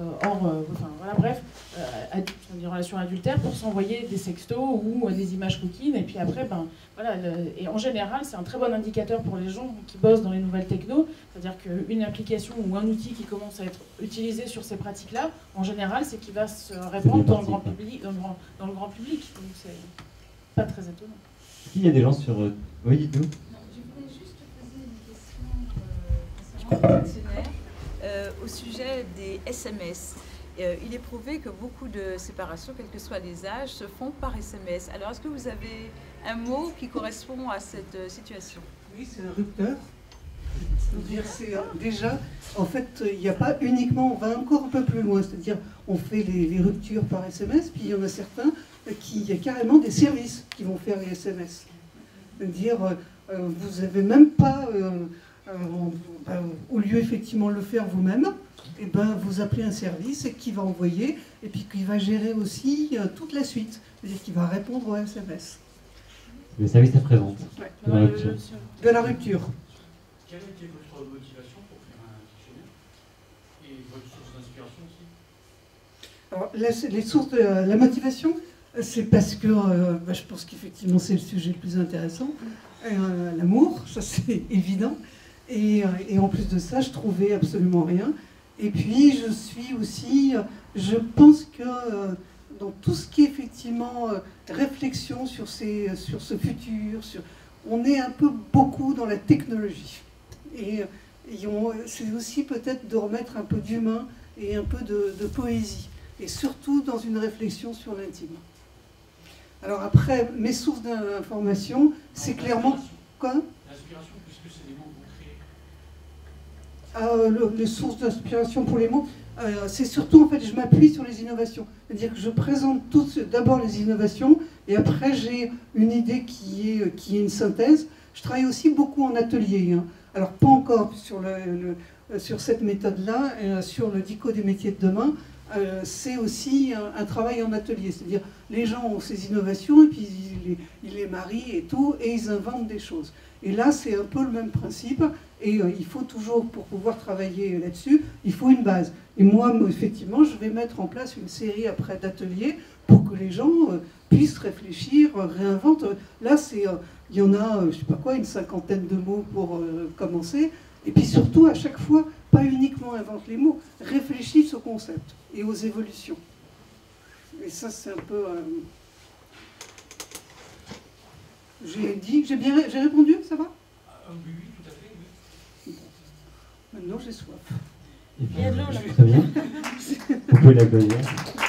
des relations adultères pour s'envoyer des sextos ou des images coquines. Et puis après, et en général, c'est un très bon indicateur pour les gens qui bossent dans les nouvelles techno. C'est-à-dire qu'une application ou un outil qui commence à être utilisé sur ces pratiques-là, en général, c'est qu'il va se répandre dans le grand public. Dans le grand public. Donc c'est pas très étonnant. Est-ce qu'il y a des gens sur... Oui, dites-nous. Je voulais juste poser une question concernant au sujet des SMS. Il est prouvé que beaucoup de séparations, quels que soient les âges, se font par SMS. Alors, est-ce que vous avez un mot qui correspond à cette situation? Oui, c'est un rupteur. C'est-à-dire, déjà, en fait, il n'y a pas uniquement, on va encore un peu plus loin, c'est-à-dire, on fait les ruptures par SMS, puis il y en a certains il y a carrément des services qui vont faire les SMS. C'est-à-dire, vous n'avez même pas... au lieu effectivement de le faire vous-même, et vous appelez un service qui va envoyer et puis qui va gérer aussi toute la suite, c'est-à-dire qui va répondre aux SMS. Le service après-vente de la rupture. Quelle a été votre motivation pour faire un dictionnaire et votre source d'inspiration aussi? Alors, les sources de la motivation, c'est parce que je pense qu'effectivement c'est le sujet le plus intéressant. L'amour, ça c'est évident. Et en plus de ça, je trouvais absolument rien. Et puis, je suis aussi... Je pense que dans tout ce qui est effectivement réflexion sur ce futur, on est un peu beaucoup dans la technologie. Et c'est aussi peut-être de remettre un peu d'humain et un peu de poésie. Et surtout dans une réflexion sur l'intime. Alors après, mes sources d'information, c'est clairement... Quoi ? L'inspiration, puisque c'est des mots les sources d'inspiration pour les mots, c'est surtout, en fait, je m'appuie sur les innovations. C'est-à-dire que je présente d'abord les innovations, et après j'ai une idée qui est une synthèse. Je travaille aussi beaucoup en atelier. Hein. Alors, pas encore sur cette méthode-là, sur le DICO des métiers de demain, c'est aussi un travail en atelier. C'est-à-dire, les gens ont ces innovations, et puis ils les marient et tout, et ils inventent des choses. Et là, c'est un peu le même principe. Et il faut toujours, pour pouvoir travailler là-dessus, il faut une base. Et moi, effectivement, je vais mettre en place une série après d'ateliers pour que les gens puissent réfléchir, réinventent. Là, il y en a, je ne sais pas quoi, une 50aine de mots pour commencer. Et puis surtout, à chaque fois, pas uniquement invente les mots, réfléchissent au concept et aux évolutions. Et ça, c'est un peu... J'ai répondu, ça va? Oui, tout à fait, oui. Maintenant, j'ai soif. Eh bien, très bien. Vous pouvez l'applaudir.